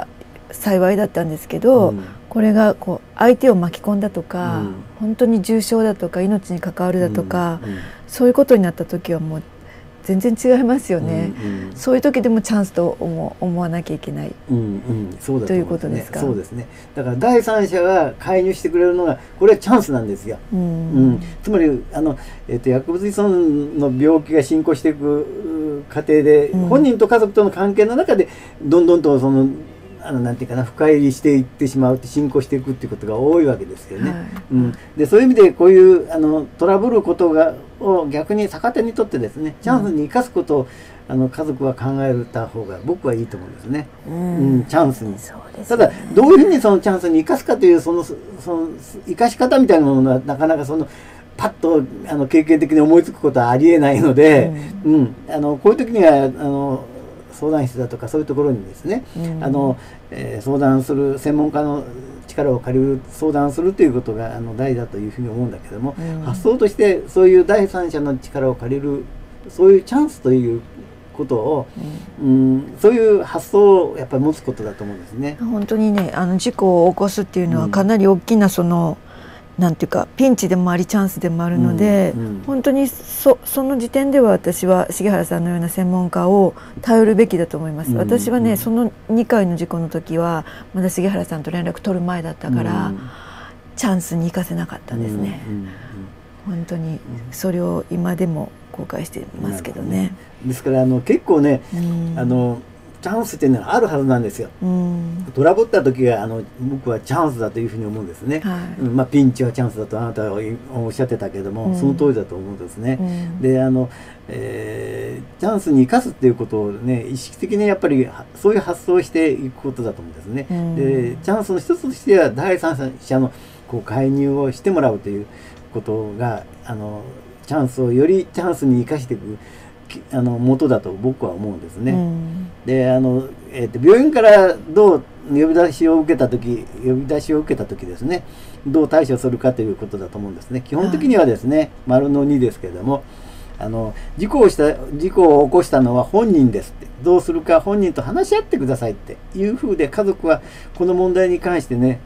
幸いだったんですけど、これがこう相手を巻き込んだとか、本当に重傷だとか命に関わるだとか、そういうことになった時はもう全然違いますよね。そういう時でもチャンスと思わなきゃいけない、そうだということですか。 そうですね。だから第三者が介入してくれるのがこれはチャンスなんですよ。つまり薬物依存の病気が進行していく過程で、本人と家族との関係の中でどんどんとそのなんていうかな、深入りしていってしまう、進行していくっていうことが多いわけですよね。でそういう意味でこういうトラブることを逆に逆手にとってですね、チャンスに生かすことを家族は考えた方が僕はいいと思うんですね。チャンスに。ただどういうふうにそのチャンスに生かすかというその生かし方みたいなものはなかなかパッと経験的に思いつくことはありえないので、こういう時には相談室だとかそういうところにですね、相談する専門家の力を借りる、相談するということが大事だというふうに思うんだけども、発想としてそういう第三者の力を借りる、そういうチャンスということを、そういう発想をやっぱり持つことだと思うんですね。 本当にね、事故を起こすっていうのはかなり大きななんていうかピンチでもありチャンスでもあるので、本当にその時点では私は重原さんのような専門家を頼るべきだと思います。私はね、その2回の事故の時はまだ重原さんと連絡取る前だったから、チャンスに生かせなかったんですね。本当にそれを今でも後悔していますけどね。 ですから結構ね、チャンスっていうのはあるはずなんですよ。トラブった時が僕はチャンスだというふうに思うんですね。ピンチはチャンスだとあなたはおっしゃってたけれども、その通りだと思うんですね。でチャンスに生かすっていうことをね、意識的にやっぱりそういう発想をしていくことだと思うんですね。でチャンスの一つとしては第三者の介入をしてもらうということがチャンスをよりチャンスに生かしていく元だと僕は思うんですね。で病院からどう呼び出しを受けた時ですね、どう対処するかということだと思うんですね。基本的にはですね、丸の2ですけれども、事故を起こしたのは本人ですって、どうするか本人と話し合ってくださいっていうふうで、家族はこの問題に関してね、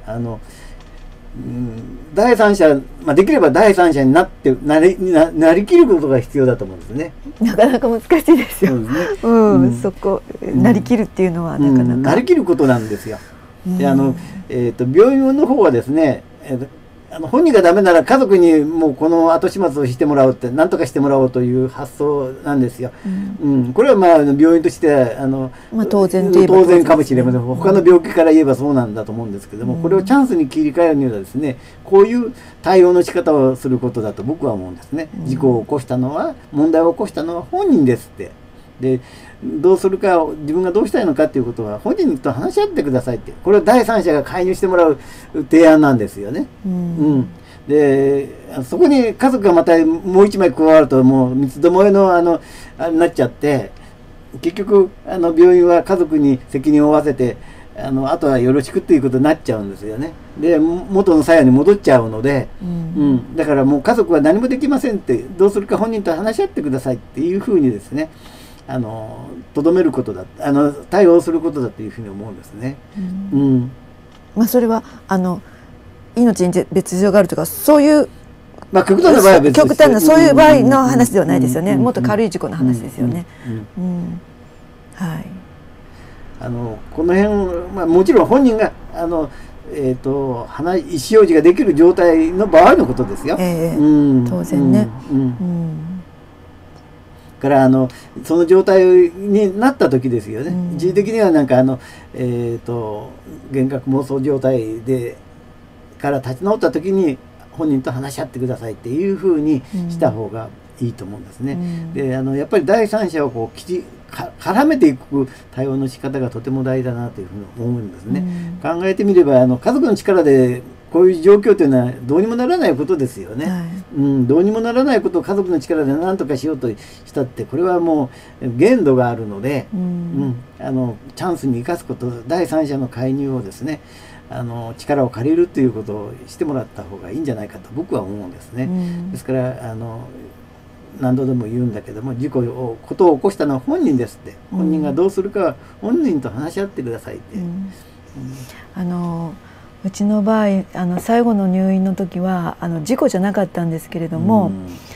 第三者、できれば第三者になりきることが必要だと思うんですね。 なかなか難しいですよ。そこなりきるっていうのはなかなか、 なりきることなんですよ。で病院の方はですね、本人がダメなら家族にもうこの後始末をしてもらおうって、何とかしてもらおうという発想なんですよ。これは病院としては当然かもしれません。他の病気から言えばそうなんだと思うんですけども、これをチャンスに切り替えるにはですね、こういう対応の仕方をすることだと僕は思うんですね。事故を起こしたのは、問題を起こしたのは本人ですって。でどうするか、自分がどうしたいのかっていうことは本人と話し合ってくださいって、これは第三者が介入してもらう提案なんですよね。でそこに家族がまたもう一枚加わると、もう三つどもえのあれになっちゃって、結局病院は家族に責任を負わせてあとはよろしくっていうことになっちゃうんですよね。で元の鞘に戻っちゃうので、だからもう家族は何もできませんって、どうするか本人と話し合ってくださいっていうふうにですね、とどめることだ、対応することだというふうに思うんですね。 それは命に別状があるとか、そういう極端な場合は別です。 極端なそういう場合の話ではないですよね。もっと軽い事故の話ですよね。はい。 この辺、もちろん本人が意思表示ができる状態の場合のことですよ。 当然ね。 からその状態になった時ですよね。一時的にはなんか幻覚妄想状態でから立ち直った時に本人と話し合ってくださいっていうふうにした方がいいと思うんですね。でやっぱり第三者を絡めていく対応の仕方がとても大事だなというふうに思うんですね。考えてみれば家族の力でこういう状況というのはどうにもならないことですよね。どうにもならないことを家族の力で何とかしようとしたって、これはもう限度があるので、チャンスに生かすこと、第三者の介入をですね、力を借りるということをしてもらった方がいいんじゃないかと僕は思うんですね。ですから何度でも言うんだけども、ことを起こしたのは本人ですって、本人がどうするかは本人と話し合ってくださいって、 うちの場合最後の入院の時は事故じゃなかったんですけれども、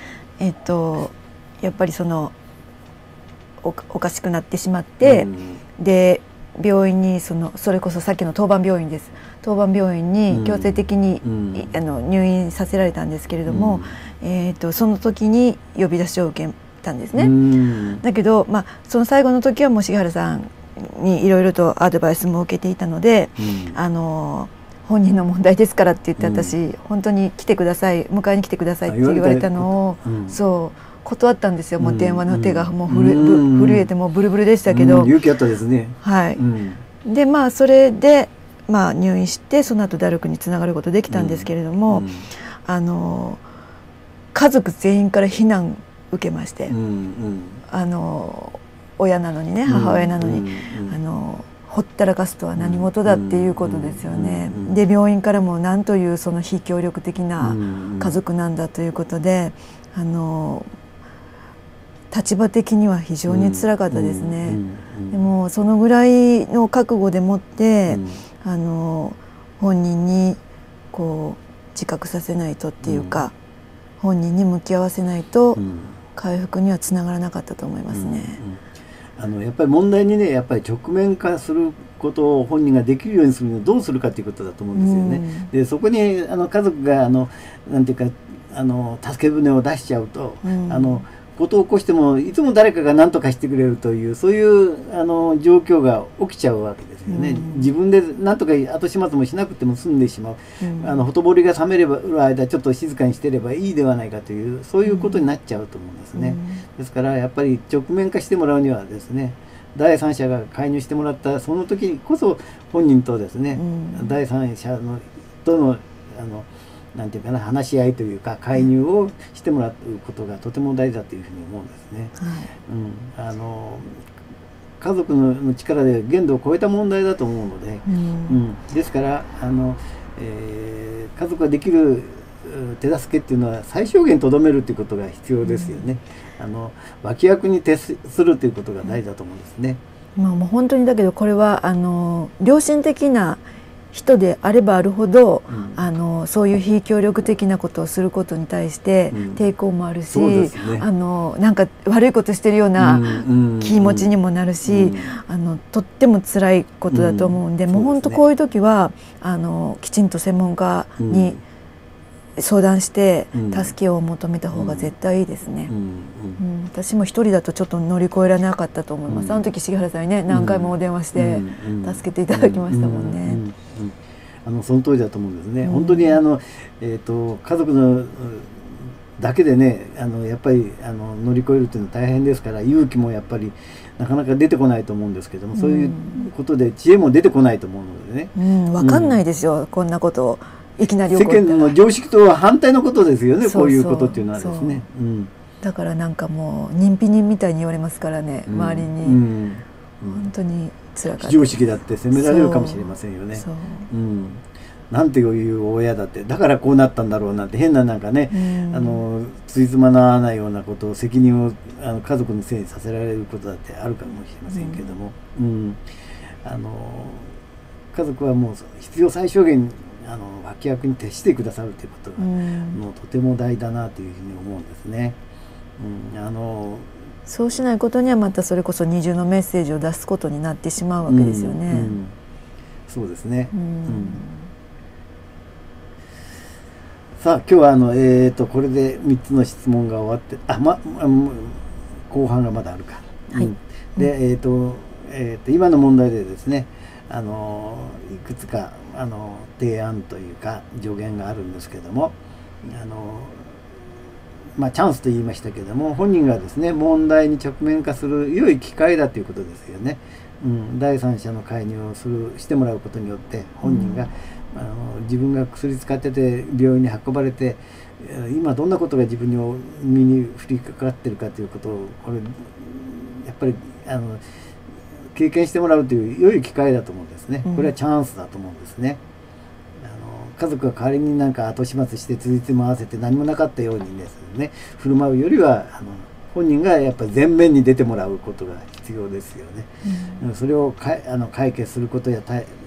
やっぱりおかしくなってしまって、で病院にそれこそさっきの当番病院です。当番病院に強制的に、入院させられたんですけれども、その時に呼び出しを受けたんですね。だけど、その最後の時はもう重原さんにいろいろとアドバイスも受けていたので、本人の問題ですからって言って私、本当に来てください、迎えに来てくださいって言われたのを、そう断ったんですよ。もう電話の手がもう震えてもうブルブルでしたけど、 勇気あったですね。 はい。でそれで入院してその後ダルクにつながることできたんですけれども、家族全員から非難受けまして、親なのにね、母親なのにほったらかすとは何事だっていうことですよね。で病院からも何という非協力的な家族なんだということで、立場的には非常につらかったですね。でもそのぐらいの覚悟でもって、本人に自覚させないとっていうか、本人に向き合わせないと回復にはつながらなかったと思いますね。 やっぱり問題にね、やっぱり直面化することを本人ができるようにするにはどうするかということだと思うんですよね。でそこに家族がなんていうか助け舟を出しちゃうと、事を起こしてもいつも誰かが何とかしてくれるというそういう状況が起きちゃうわけですよね。自分で何とか後始末もしなくても済んでしまう、ほとぼりが冷めればる間ちょっと静かにしてればいいではないかというそういうことになっちゃうと思うんですね。ですからやっぱり直面化してもらうにはですね、第三者が介入してもらったその時こそ本人とですね、第三者とのなんていうかな、話し合いというか介入をしてもらうことがとても大事だというふうに思うんですね。家族の力で限度を超えた問題だと思うので、ですから家族ができる手助けっていうのは最小限とどめるということが必要ですよね。脇役に徹するということが大事だと思うんですね。 もう本当にだけどこれは良心的な人であればあるほど、そういう非協力的なことをすることに対して抵抗もあるし、なんか悪いことしてるような気持ちにもなるし、とっても辛いことだと思うんで、もう本当こういう時はきちんと専門家に相談して助けを求めた方が絶対いいですね。私も一人だとちょっと乗り越えられなかったと思います。あの時重原さんにね何回もお電話して助けていただきましたもんね。 その通りだと思うんですね。本当に家族のだけでねやっぱり乗り越えるっていうのは大変ですから、勇気もやっぱりなかなか出てこないと思うんですけども、そういうことで知恵も出てこないと思うのでね。 分かんないですよ、こんなことをいきなり世間の常識とは反対のことですよね。こういうことっていうのはですね。 だからなんかもう認否人みたいに言われますからね、周りに。本当に辛かった。 非常識だって責められるかもしれませんよね。なんていう親だって、だからこうなったんだろうなんて変ななんかね、ついつまならないようなことを責任を家族のせいにさせられることだってあるかもしれませんけども、家族はもう必要最小限脇役に徹してくださるということがもうとても大事だなというふうに思うんですね。 そうしないことにはまたそれこそ二重のメッセージを出すことになってしまうわけですよね。 そうですね。さあ今日はこれで3つの質問が終わって、後半がまだあるか。で今の問題でですね、いくつか提案というか助言があるんですけども、チャンスと言いましたけども、本人がですね問題に直面化する良い機会だということですよね。第三者の介入をしてもらうことによって本人が、自分が薬使ってて病院に運ばれて今どんなことが自分の身に降りかかってるかということをこれやっぱり経験してもらうという良い機会だと思うんですね。これはチャンスだと思うんですね。家族が代わりになんか後始末してついつま合わせて何もなかったようにですね振る舞うよりは本人がやっぱり前面に出てもらうことが必要ですよね。それを解決することや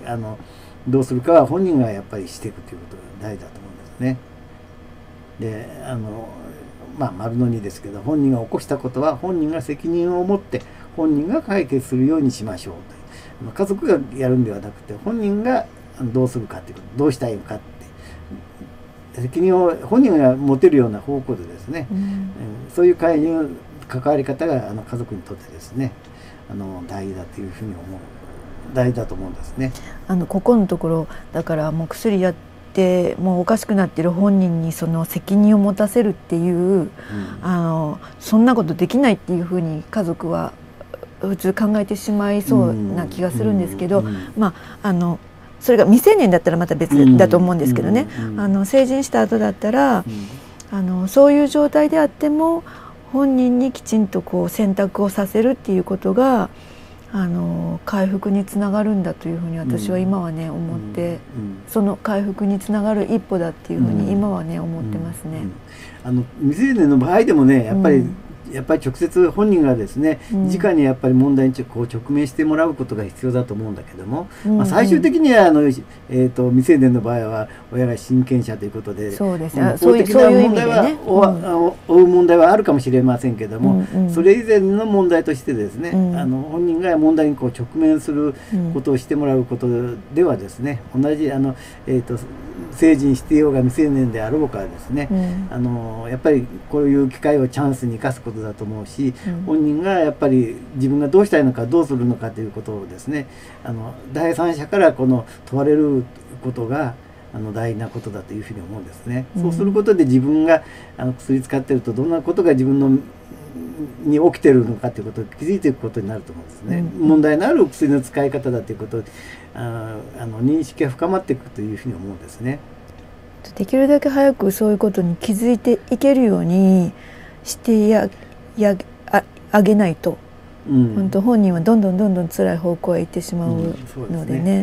どうするかは本人がやっぱりしていくということが大事だと思うんですね。で丸の2ですけど、本人が起こしたことは本人が責任を持って本人が解決するようにしましょうという、家族がやるんではなくて本人がどうするかということ、どうしたいのかって責任を本人が持てるような方向でですね、そういう関わり方が家族にとってですね大事だというふうに大事だと思うんですね。 ここのところだからもう薬やってもうおかしくなってる本人にその責任を持たせるっていう、そんなことできないっていうふうに家族は普通考えてしまいそうな気がするんですけど、それが未成年だったらまた別だと思うんですけどね、成人した後だったら、そういう状態であっても本人にきちんと選択をさせるっていうことが回復につながるんだというふうに私は今はね思って、その回復につながる一歩だっていうふうに今はね思ってますね。 未成年の場合でもねやっぱり直接本人がですね、直にやっぱり問題に直面してもらうことが必要だと思うんだけども、最終的には未成年の場合は親が親権者ということで、 そうです、 法的な問題は負う問題はあるかもしれませんけども、それ以前の問題としてですね、本人が問題に直面することをしてもらうことではですね、同じ成人していようが未成年であろうかですね、やっぱりこういう機会をチャンスに生かすことだと思うし、本人がやっぱり自分がどうしたいのかどうするのかということをですね第三者から問われることが大事なことだというふうに思うんですね。そうすることで自分が薬使ってるとどんなことが自分に起きてるのかということを気づいていくことになると思うんですね。問題のある薬の使い方だということを認識が深まっていくというふうに思うんですね。 できるだけ早くそういうことに気づいていけるようにしてあげないと、本当本人はどんどん辛い方向へ行ってしまうのでね。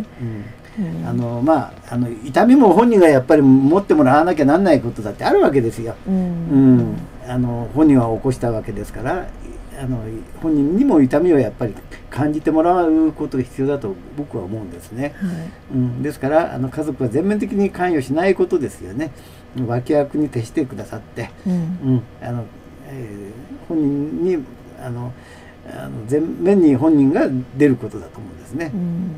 痛みも本人がやっぱり持ってもらわなきゃなんないことだってあるわけですよ。本人は起こしたわけですから本人にも痛みをやっぱり感じてもらうことが必要だと僕は思うんですね。ですから家族は全面的に関与しないことですよね。脇役に徹してくださって、本人に全面に本人が出ることだと思うんですね。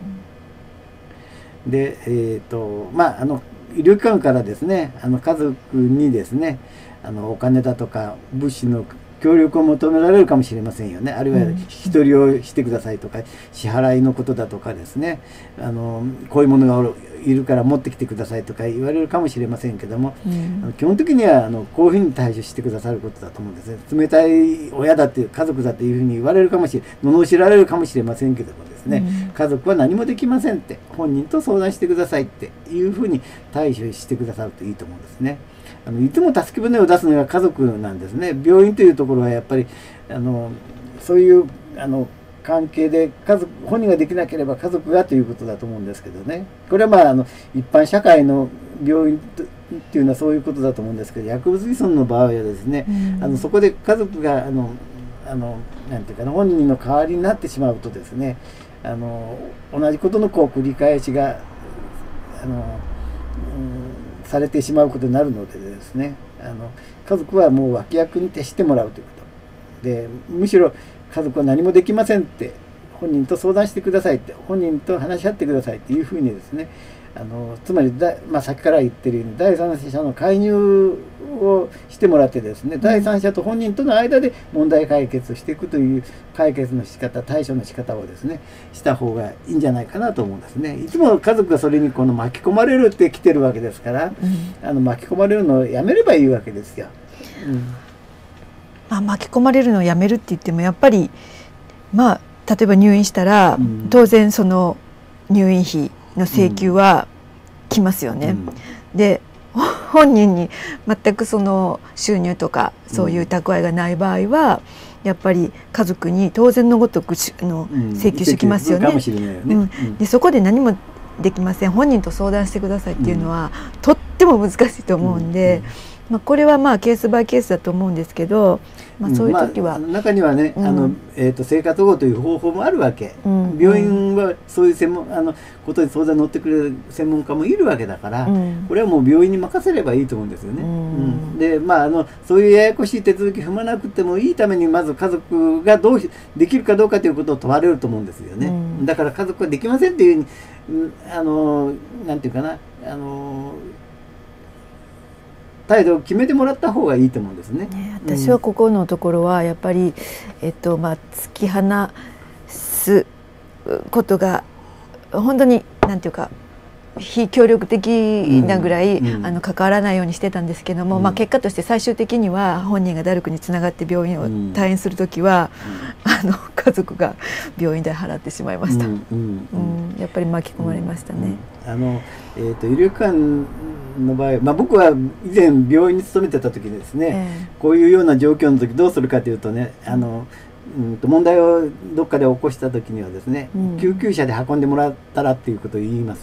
で医療機関からですね家族にですねお金だとか物資の協力を求められるかもしれませんよね。あるいは引き取りをしてくださいとか支払いのことだとかですねこういうものがいるから持ってきてくださいとか言われるかもしれませんけども、基本的にはこういうふうに対処してくださることだと思うんですね。冷たい親だっていう家族だっていうふうに言われるかもしれ罵られるかもしれませんけどもですね、家族は何もできませんって本人と相談してくださいっていうふうに対処してくださるといいと思うんですね。いつも助け舟を出すのが家族なんですね。病院というところはやっぱりそういう関係で本人ができなければ家族がということだと思うんですけどね。これは一般社会の病院っていうのはそういうことだと思うんですけど、薬物依存の場合はですね、そこで家族がなんていうかな本人の代わりになってしまうとですね同じことの繰り返しがされてしまうことになるのでですね家族はもう脇役に徹してもらうということで、むしろ家族は何もできませんって本人と相談してくださいって本人と話し合ってくださいっていうふうにですねつまり先から言ってるように第三者の介入をしてもらってですね第三者と本人との間で問題解決していくという解決の仕方対処の仕方をですねした方がいいんじゃないかなと思うんですね。いつも家族がそれに巻き込まれるって来てるわけですから、巻き込まれるのをやめればいいわけですよ。 巻き込まれるのをやめるって言ってもやっぱり例えば入院したら、当然その入院費の請求は来ますよね。で本人に全くその収入とかそういう蓄えがない場合はやっぱり家族に当然のごとく請求してきますよね。でそこで何もできません本人と相談してくださいっていうのは、とっても難しいと思うんで、 まあ、これはまあケースバイケースだと思うんですけど、まあ、そういう時は、 中にはね、生活保護という方法もあるわけ、病院はそういうことに相談に乗ってくれる専門家もいるわけだから、これはもう病院に任せればいいと思うんですよね。でそういうややこしい手続き踏まなくてもいいために、まず家族がどうできるかどうかということを問われると思うんですよね。だから家族はできませんっていうふうになんていうかな態度を決めてもらった方がいいと思うんですね。 私はここのところはやっぱり、突き放すことが本当になんていうか非協力的なぐらい、関わらないようにしてたんですけども、結果として最終的には本人がダルクにつながって病院を退院する時は、家族が病院代払ってしまいました。やっぱり巻き込まれましたね。 医療機関の場合、僕は以前病院に勤めてた時にですね、こういうような状況の時どうするかというとね、問題をどっかで起こした時にはですね、救急車で運んでもらったらっていうことを言います。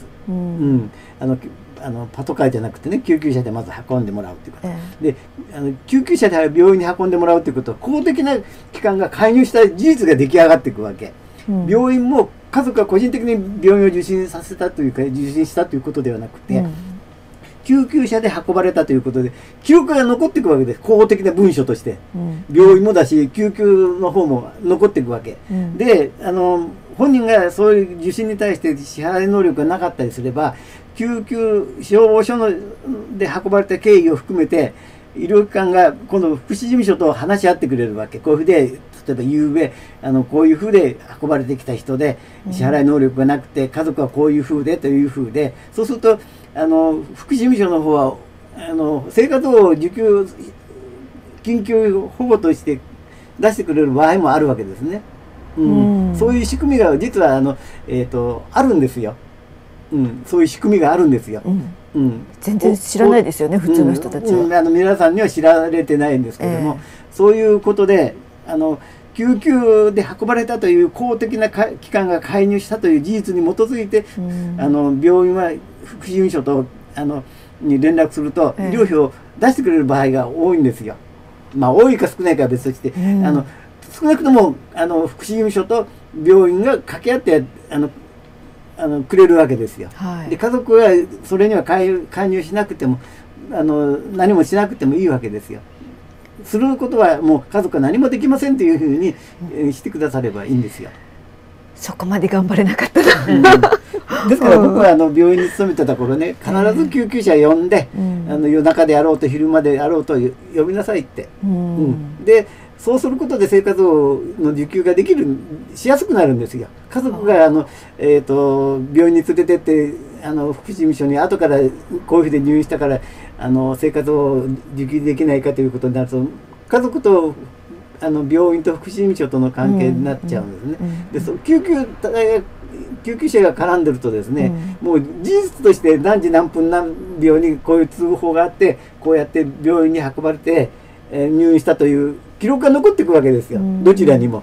パトカーじゃなくてね、救急車でまず運んでもらうということ、で救急車で病院に運んでもらうということは公的な機関が介入した事実が出来上がっていくわけ、病院も家族が個人的に病院を受診させたというか受診したということではなくて、救急車で運ばれたということで記録が残っていくわけです。公的な文書として、病院もだし救急の方も残っていくわけ、で本人がそういう受診に対して支払い能力がなかったりすれば、救急消防署で運ばれた経緯を含めて医療機関が今度福祉事務所と話し合ってくれるわけ。こういうふうで例えば夕べこういうふうで運ばれてきた人で支払い能力がなくて、家族はこういうふうでというふうで、そうすると福祉事務所の方は生活保護を受給緊急保護として出してくれる場合もあるわけですね。そういう仕組みが実はあるんですよ。そういう仕組みがあるんですよ。 全然知らないですよね、普通の人たちは。 皆さんには知られてないんですけども、そういうことで救急で運ばれたという公的な機関が介入したという事実に基づいて、病院は福祉事務所とに連絡すると医療費を出してくれる場合が多いんですよ。多いか少ないかは別として、少なくとも福祉事務所と病院が掛け合ってくれるわけですよ。で家族はそれには介入しなくても何もしなくてもいいわけですよ。することはもう家族は何もできませんというふうにしてくださればいいんですよ。 そこまで頑張れなかったな。 ですから僕は病院に勤めてた頃ね、必ず救急車呼んで、夜中であろうと昼間であろうと呼びなさいって、でそうすることで生活保護の受給がしやすくなるんですよ。家族が病院に連れてって福祉事務所に後からこういうふうで入院したから生活保護受給できないかということになると、家族と病院と福祉事務所との関係になっちゃうんですね。で救急車が絡んでるとですね、もう事実として何時何分何秒にこういう通報があって、こうやって病院に運ばれて入院したという記録が残っていくわけですよ、どちらにも。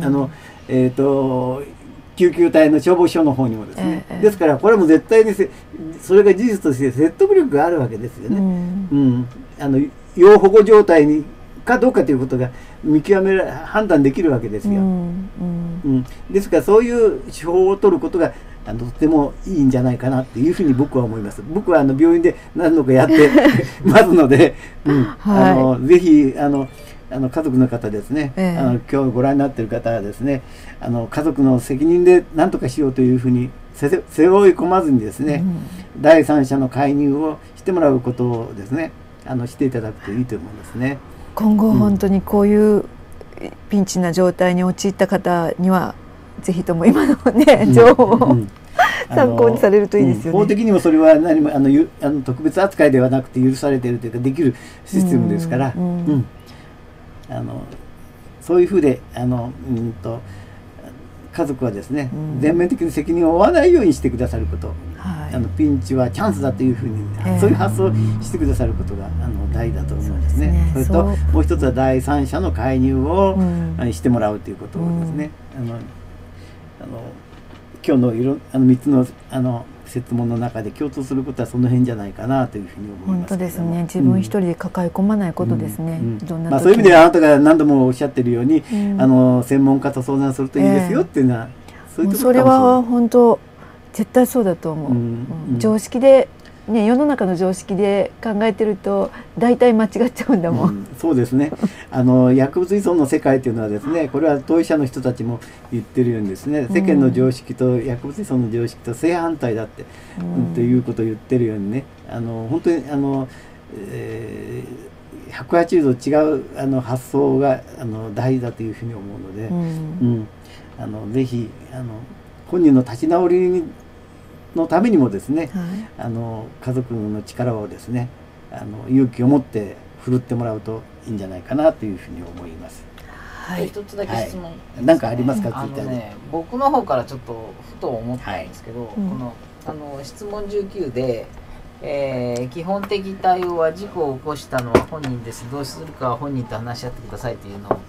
救急隊の消防署の方にもですね、ですからこれも絶対にそれが事実として説得力があるわけですよね。要保護状態にかどうかということが判断できるわけですよ。ですからそういう手法を取ることがとてもいいんじゃないかなっていうふうに僕は思います。僕は病院で何度かやってますので、ぜひ家族の方ですね、今日ご覧になっている方はですね、家族の責任で何とかしようというふうに背負い込まずにですね、第三者の介入をしてもらうことをですねしていただくといいと思うんですね。 今後本当にこういうピンチな状態に陥った方にはぜひとも今のね情報を参考にされるといいですよね。 法的にもそれは何も特別扱いではなくて許されているというかできるシステムですから、そういうふうで家族はですね、全面的に責任を負わないようにしてくださること、ピンチはチャンスだというふうに、そういう発想をしてくださることが大事だと思うんですね。それともう一つは第三者の介入をしてもらうということをですね、今日の3つの設問の中で共通することはその辺じゃないかなというふうに思います。 本当ですね。自分一人で抱え込まないことですね。 まあそういう意味ではあなたが何度もおっしゃってるように、専門家と相談するといいですよっていうのは、そういうところかもしれない。 それは本当絶対そうだと思う。常識でね、世の中の常識で考えてると大体間違っちゃうんだもん。 そうですね。薬物依存の世界というのはですね、これは当事者の人たちも言ってるようにですね、世間の常識と薬物依存の常識と正反対だって、ということを言ってるようにね、本当に180度違う発想が大事だというふうに思うので、ぜひ本人の立ち直りのためにもですね、家族の力をですね、勇気を持って振るってもらうといいんじゃないかなというふうに思います。 はい、一つだけ質問、 何かありますか？ 僕の方からちょっとふと思ったんですけど、この質問19で、基本的対応は事故を起こしたのは本人です。どうするかは本人と話し合ってくださいというのを、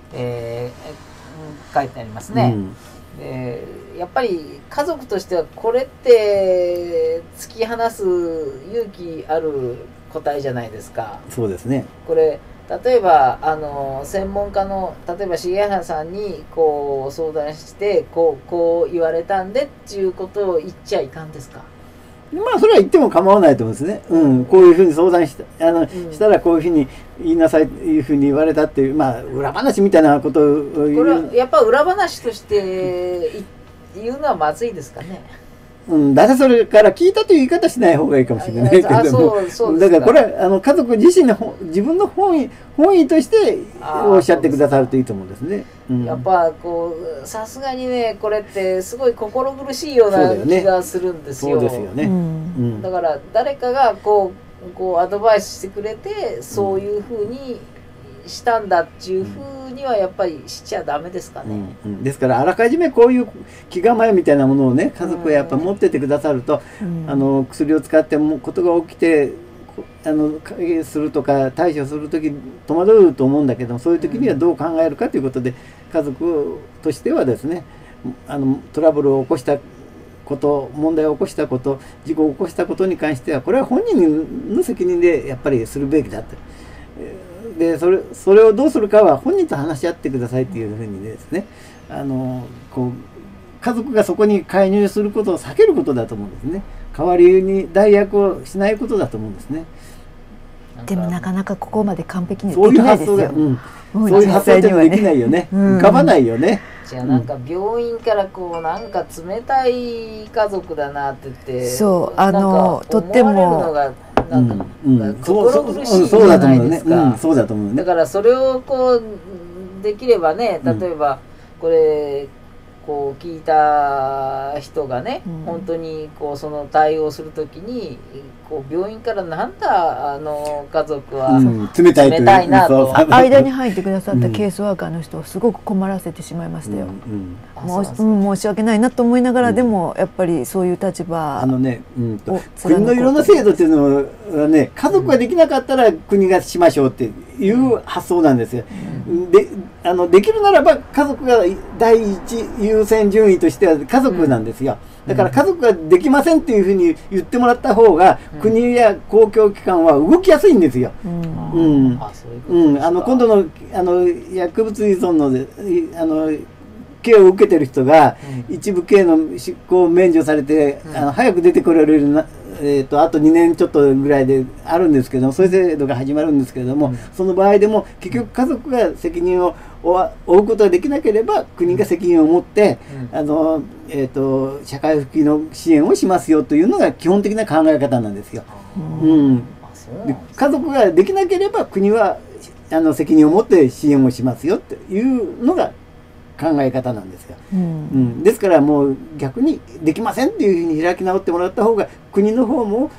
書いてありますね。やっぱり家族としてはこれって突き放す勇気ある答えじゃないですか。 そうですね。 これ例えば専門家の例えば重原さんにこう相談してこう言われたんでっていうことを言っちゃいかんですか？ まあそれは言っても構わないと思うんですね。こういうふうに相談したらこういうふうに言いなさいというふうに言われたっていう、まあ裏話みたいなことを言う。 これはやっぱ裏話として言うのはまずいですかね。 だってそれから聞いたという言い方しない方がいいかもしれないけども、だからこれは家族自身の自分の本意としておっしゃってくださるといいと思うんですね。 やっぱこうさすがにねこれってすごい心苦しいような気がするんですよ。 そうですよね。 だから誰かがこうアドバイスしてくれてそういうふうにしたんだっていうふうにはやっぱりしちゃダメですかね。 ですからあらかじめこういう気構えみたいなものをね家族がやっぱ持っててくださると、薬を使ってもことが起きてするとか対処する時戸惑うと思うんだけどそういう時にはどう考えるかということで家族としてはですねトラブルを起こしたこと問題を起こしたこと事故を起こしたことに関してはこれは本人の責任でやっぱりするべきだと。でそれをどうするかは本人と話し合ってくださいっていうふうにですねこう家族がそこに介入することを避けることだと思うんですね。代わりに代役をしないことだと思うんですね。 でもなかなかここまで完璧にできないですよ。 そういう発想ってできないよね。浮かばないよね。 じゃあなんか病院からこうなんか冷たい家族だなって言ってそうとってもなんか心苦しいじゃないですか。 そうだと思うね。 だからそれをこうできればね例えばこれこう聞いた人がね、本当にこうその対応するときにこう病院からなんだ家族は冷たいなと間に入ってくださったケースワーカーの人をすごく困らせてしまいましたよ。申し訳ないなと思いながらでもやっぱりそういう立場国のいろんな制度っていうのはね家族ができなかったら国がしましょうっていう発想なんですよ。できるならば家族が第一優先順位としては家族なんですよ。だから家族ができませんっていうふうに言ってもらった方が国や公共機関は動きやすいんですよ。今度の薬物依存の刑を受けてる人が一部刑の執行を免除されて早く出てこられるあと2年ちょっとぐらいであるんですけどもそういう制度が始まるんですけれども、その場合でも結局家族が責任を負うことができなければ国が責任を持って、社会復帰の支援をしますよというのが基本的な考え方なんですよ。で家族ができなければ国は責任を持って支援をしますよというのが考え方なんですよ。ですからもう逆にできませんっていうふうに開き直ってもらった方が国の方も、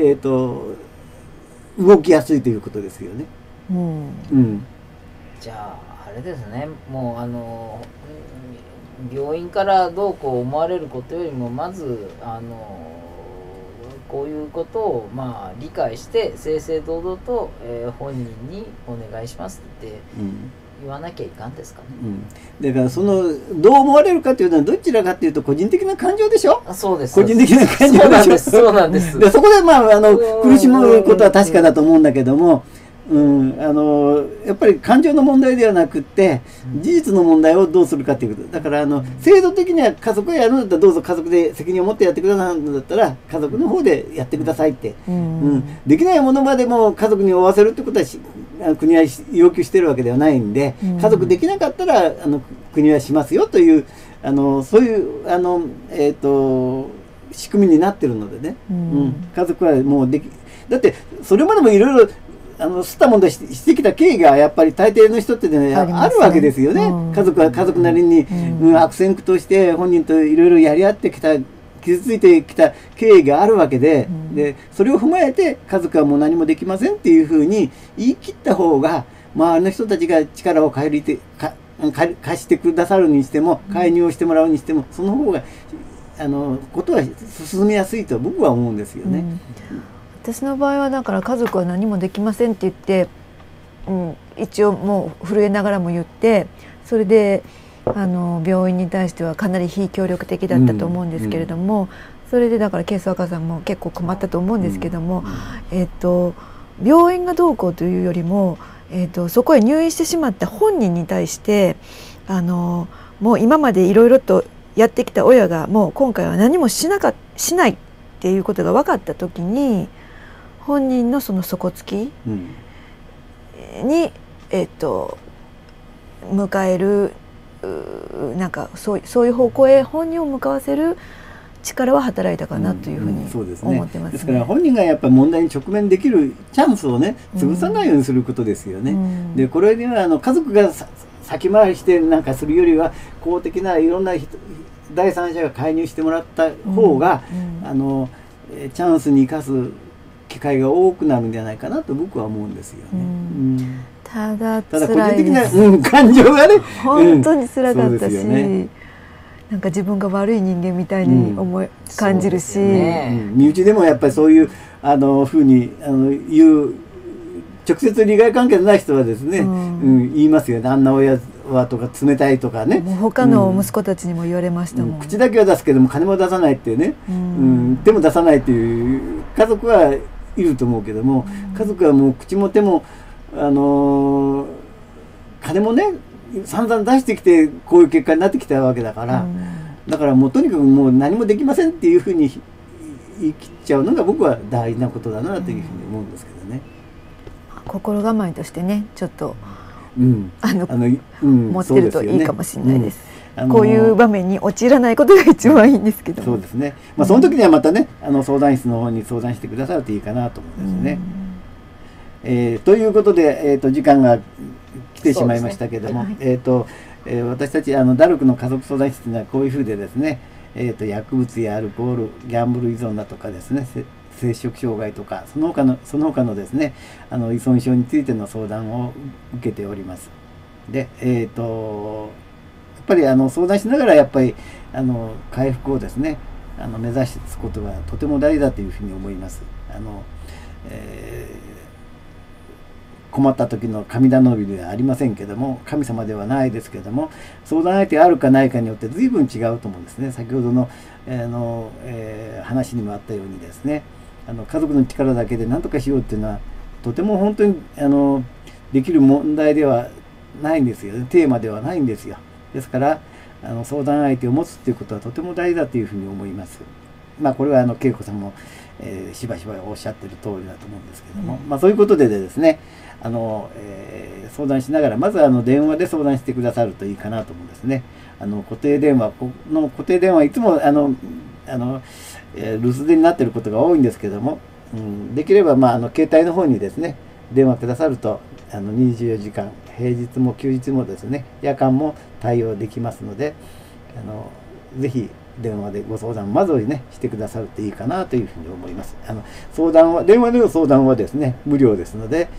動きやすいということですよね。 じゃああれですねもう病院からどうこう思われることよりもまずこういうことを理解して正々堂々と、本人にお願いしますって言わなきゃいかんですかね。 だからどう思われるかというのはどちらかというと個人的な感情でしょ。 そうです。 個人的な感情でしょ。 そうなんです。 でそこで苦しむことは確かだと思うんだけども、やっぱり感情の問題ではなくって事実の問題をどうするかということだから、制度的には家族がやるんだったらどうぞ家族で責任を持ってやってくださるんだったら家族の方でやってくださいって、できないものまでも家族に負わせるってことは国は要求してるわけではないんで、家族できなかったら国はしますよというそういう仕組みになってるのでね、家族はもうだってそれまでもいろいろ吸ったもんだしてきた経緯がやっぱり大抵の人ってねあるわけですよね。家族は家族なりに、悪戦苦闘して本人といろいろやり合ってきた傷ついてきた経緯があるわけで、それを踏まえて家族はもう何もできませんっていうふうに言い切った方が周りの人たちが力を貸してくださるにしても介入をしてもらうにしてもその方がことは進みやすいと僕は思うんですよね。 私の場合はだから家族は何もできませんって言って、一応もう震えながらも言って、それで病院に対してはかなり非協力的だったと思うんですけれども、それでだからケース若さんも結構困ったと思うんですけども、病院がどうこうというよりも、そこへ入院してしまった本人に対してもう今までいろいろとやってきた親がもう今回は何もしないっていうことが分かった時に本人のその底つきに、迎えるなんかそういう方向へ本人を向かわせる力は働いたかなというふうに思ってますね。 ですから本人がやっぱり問題に直面できるチャンスをね潰さないようにすることですよね。でこれには家族が先回りしてなんかするよりは公的ないろんな第三者が介入してもらった方が、チャンスに生かす機会が多くなるんじゃないかなと僕は思うんですよね。 ただ個人的な、感情がね本当に辛かったし、なんか自分が悪い人間みたいに感じるし、 身内でもやっぱりそういうふうに言う直接利害関係のない人はですね、言いますよね。あんな親はとか冷たいとかね。 もう他の息子たちにも言われましたもん。 口だけは出すけども金も出さないっていうね、手も出さないっていう家族はいると思うけども、家族はもう口も手も金もね散々出してきてこういう結果になってきたわけだから、だからもうとにかくもう何もできませんっていうふうに言い切っちゃうのが僕は大事なことだなというふうに思うんですけどね。 心構えとしてねちょっと持ってるといいかもしれないです。こういう場面に陥らないことが一番いいんですけども。 そうですね。その時にはまたね相談室の方に相談してくださるといいかなと思うんですね。ということで、時間が来てしまいましたけども、私たちダルクの家族相談室というのはこういうふうでですね、薬物やアルコールギャンブル依存だとかですね摂食障害とかその他のですね依存症についての相談を受けております。でやっぱり相談しながらやっぱり回復をですね目指すことがとても大事だというふうに思います。困った時の神頼みではありませんけども神様ではないですけども相談相手があるかないかによって随分違うと思うんですね。先ほどの話にもあったようにですね家族の力だけで何とかしようっていうのはとても本当にできる問題ではないんですよね。テーマではないんですよ。ですから相談相手を持つっていうことはとても大事だというふうに思います。これは恵子さんも、しばしばおっしゃってる通りだと思うんですけども、そういうことでですね相談しながらまず電話で相談してくださるといいかなと思うんですね。固定電話いつも留守電になっていることが多いんですけども、できれば携帯の方にですね電話くださると24時間平日も休日もですね夜間も対応できますのでぜひ電話でご相談まずねしてくださるといいかなというふうに思います。電話での相談はですね無料ですので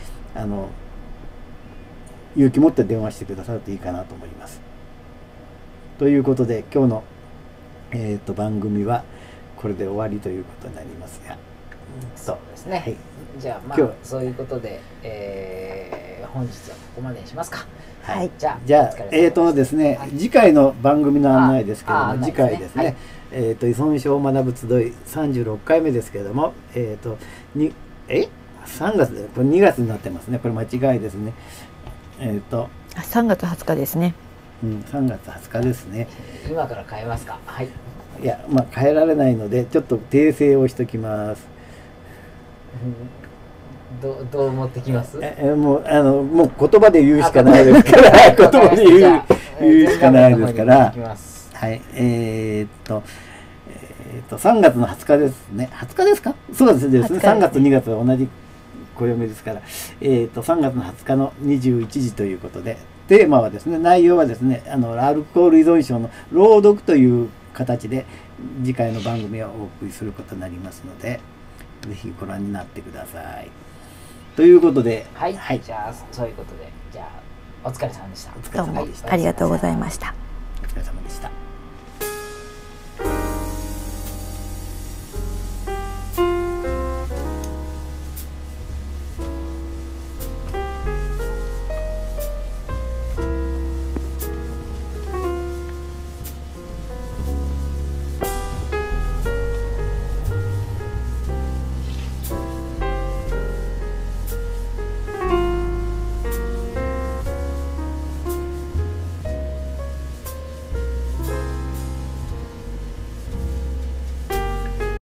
勇気持って電話してくださるといいかなと思います。ということで今日の、番組はこれで終わりということになりますが、 そうですね、はい、じゃあそういうことで、 本日はここまでにしますか。 はい。 じゃあですね、次回の番組の案内ですけれども、次回ですね、依存症を学ぶ集い36回目ですけれども、3月でこれ2月になってますね。これ間違いですね。 3月20日ですね。 3月20日ですね。 今から変えますか。はい。 いや、変えられないのでちょっと訂正をしときます。 どう持ってきます？ もう言葉で言うしかないですから、言葉で言うしかないですから、はい。3月の20日ですね。20日ですか？そうですね。3月と2月は同じ暦ですから、3月の20日の21時ということで、テーマはですね、内容はですね、アルコール依存症の朗読という形で次回の番組をお送りすることになりますので、ぜひご覧になってください。ということで、 はい、じゃあそういうことで、じゃあお疲れ様でした。 どうもありがとうございました。 お疲れ様でした。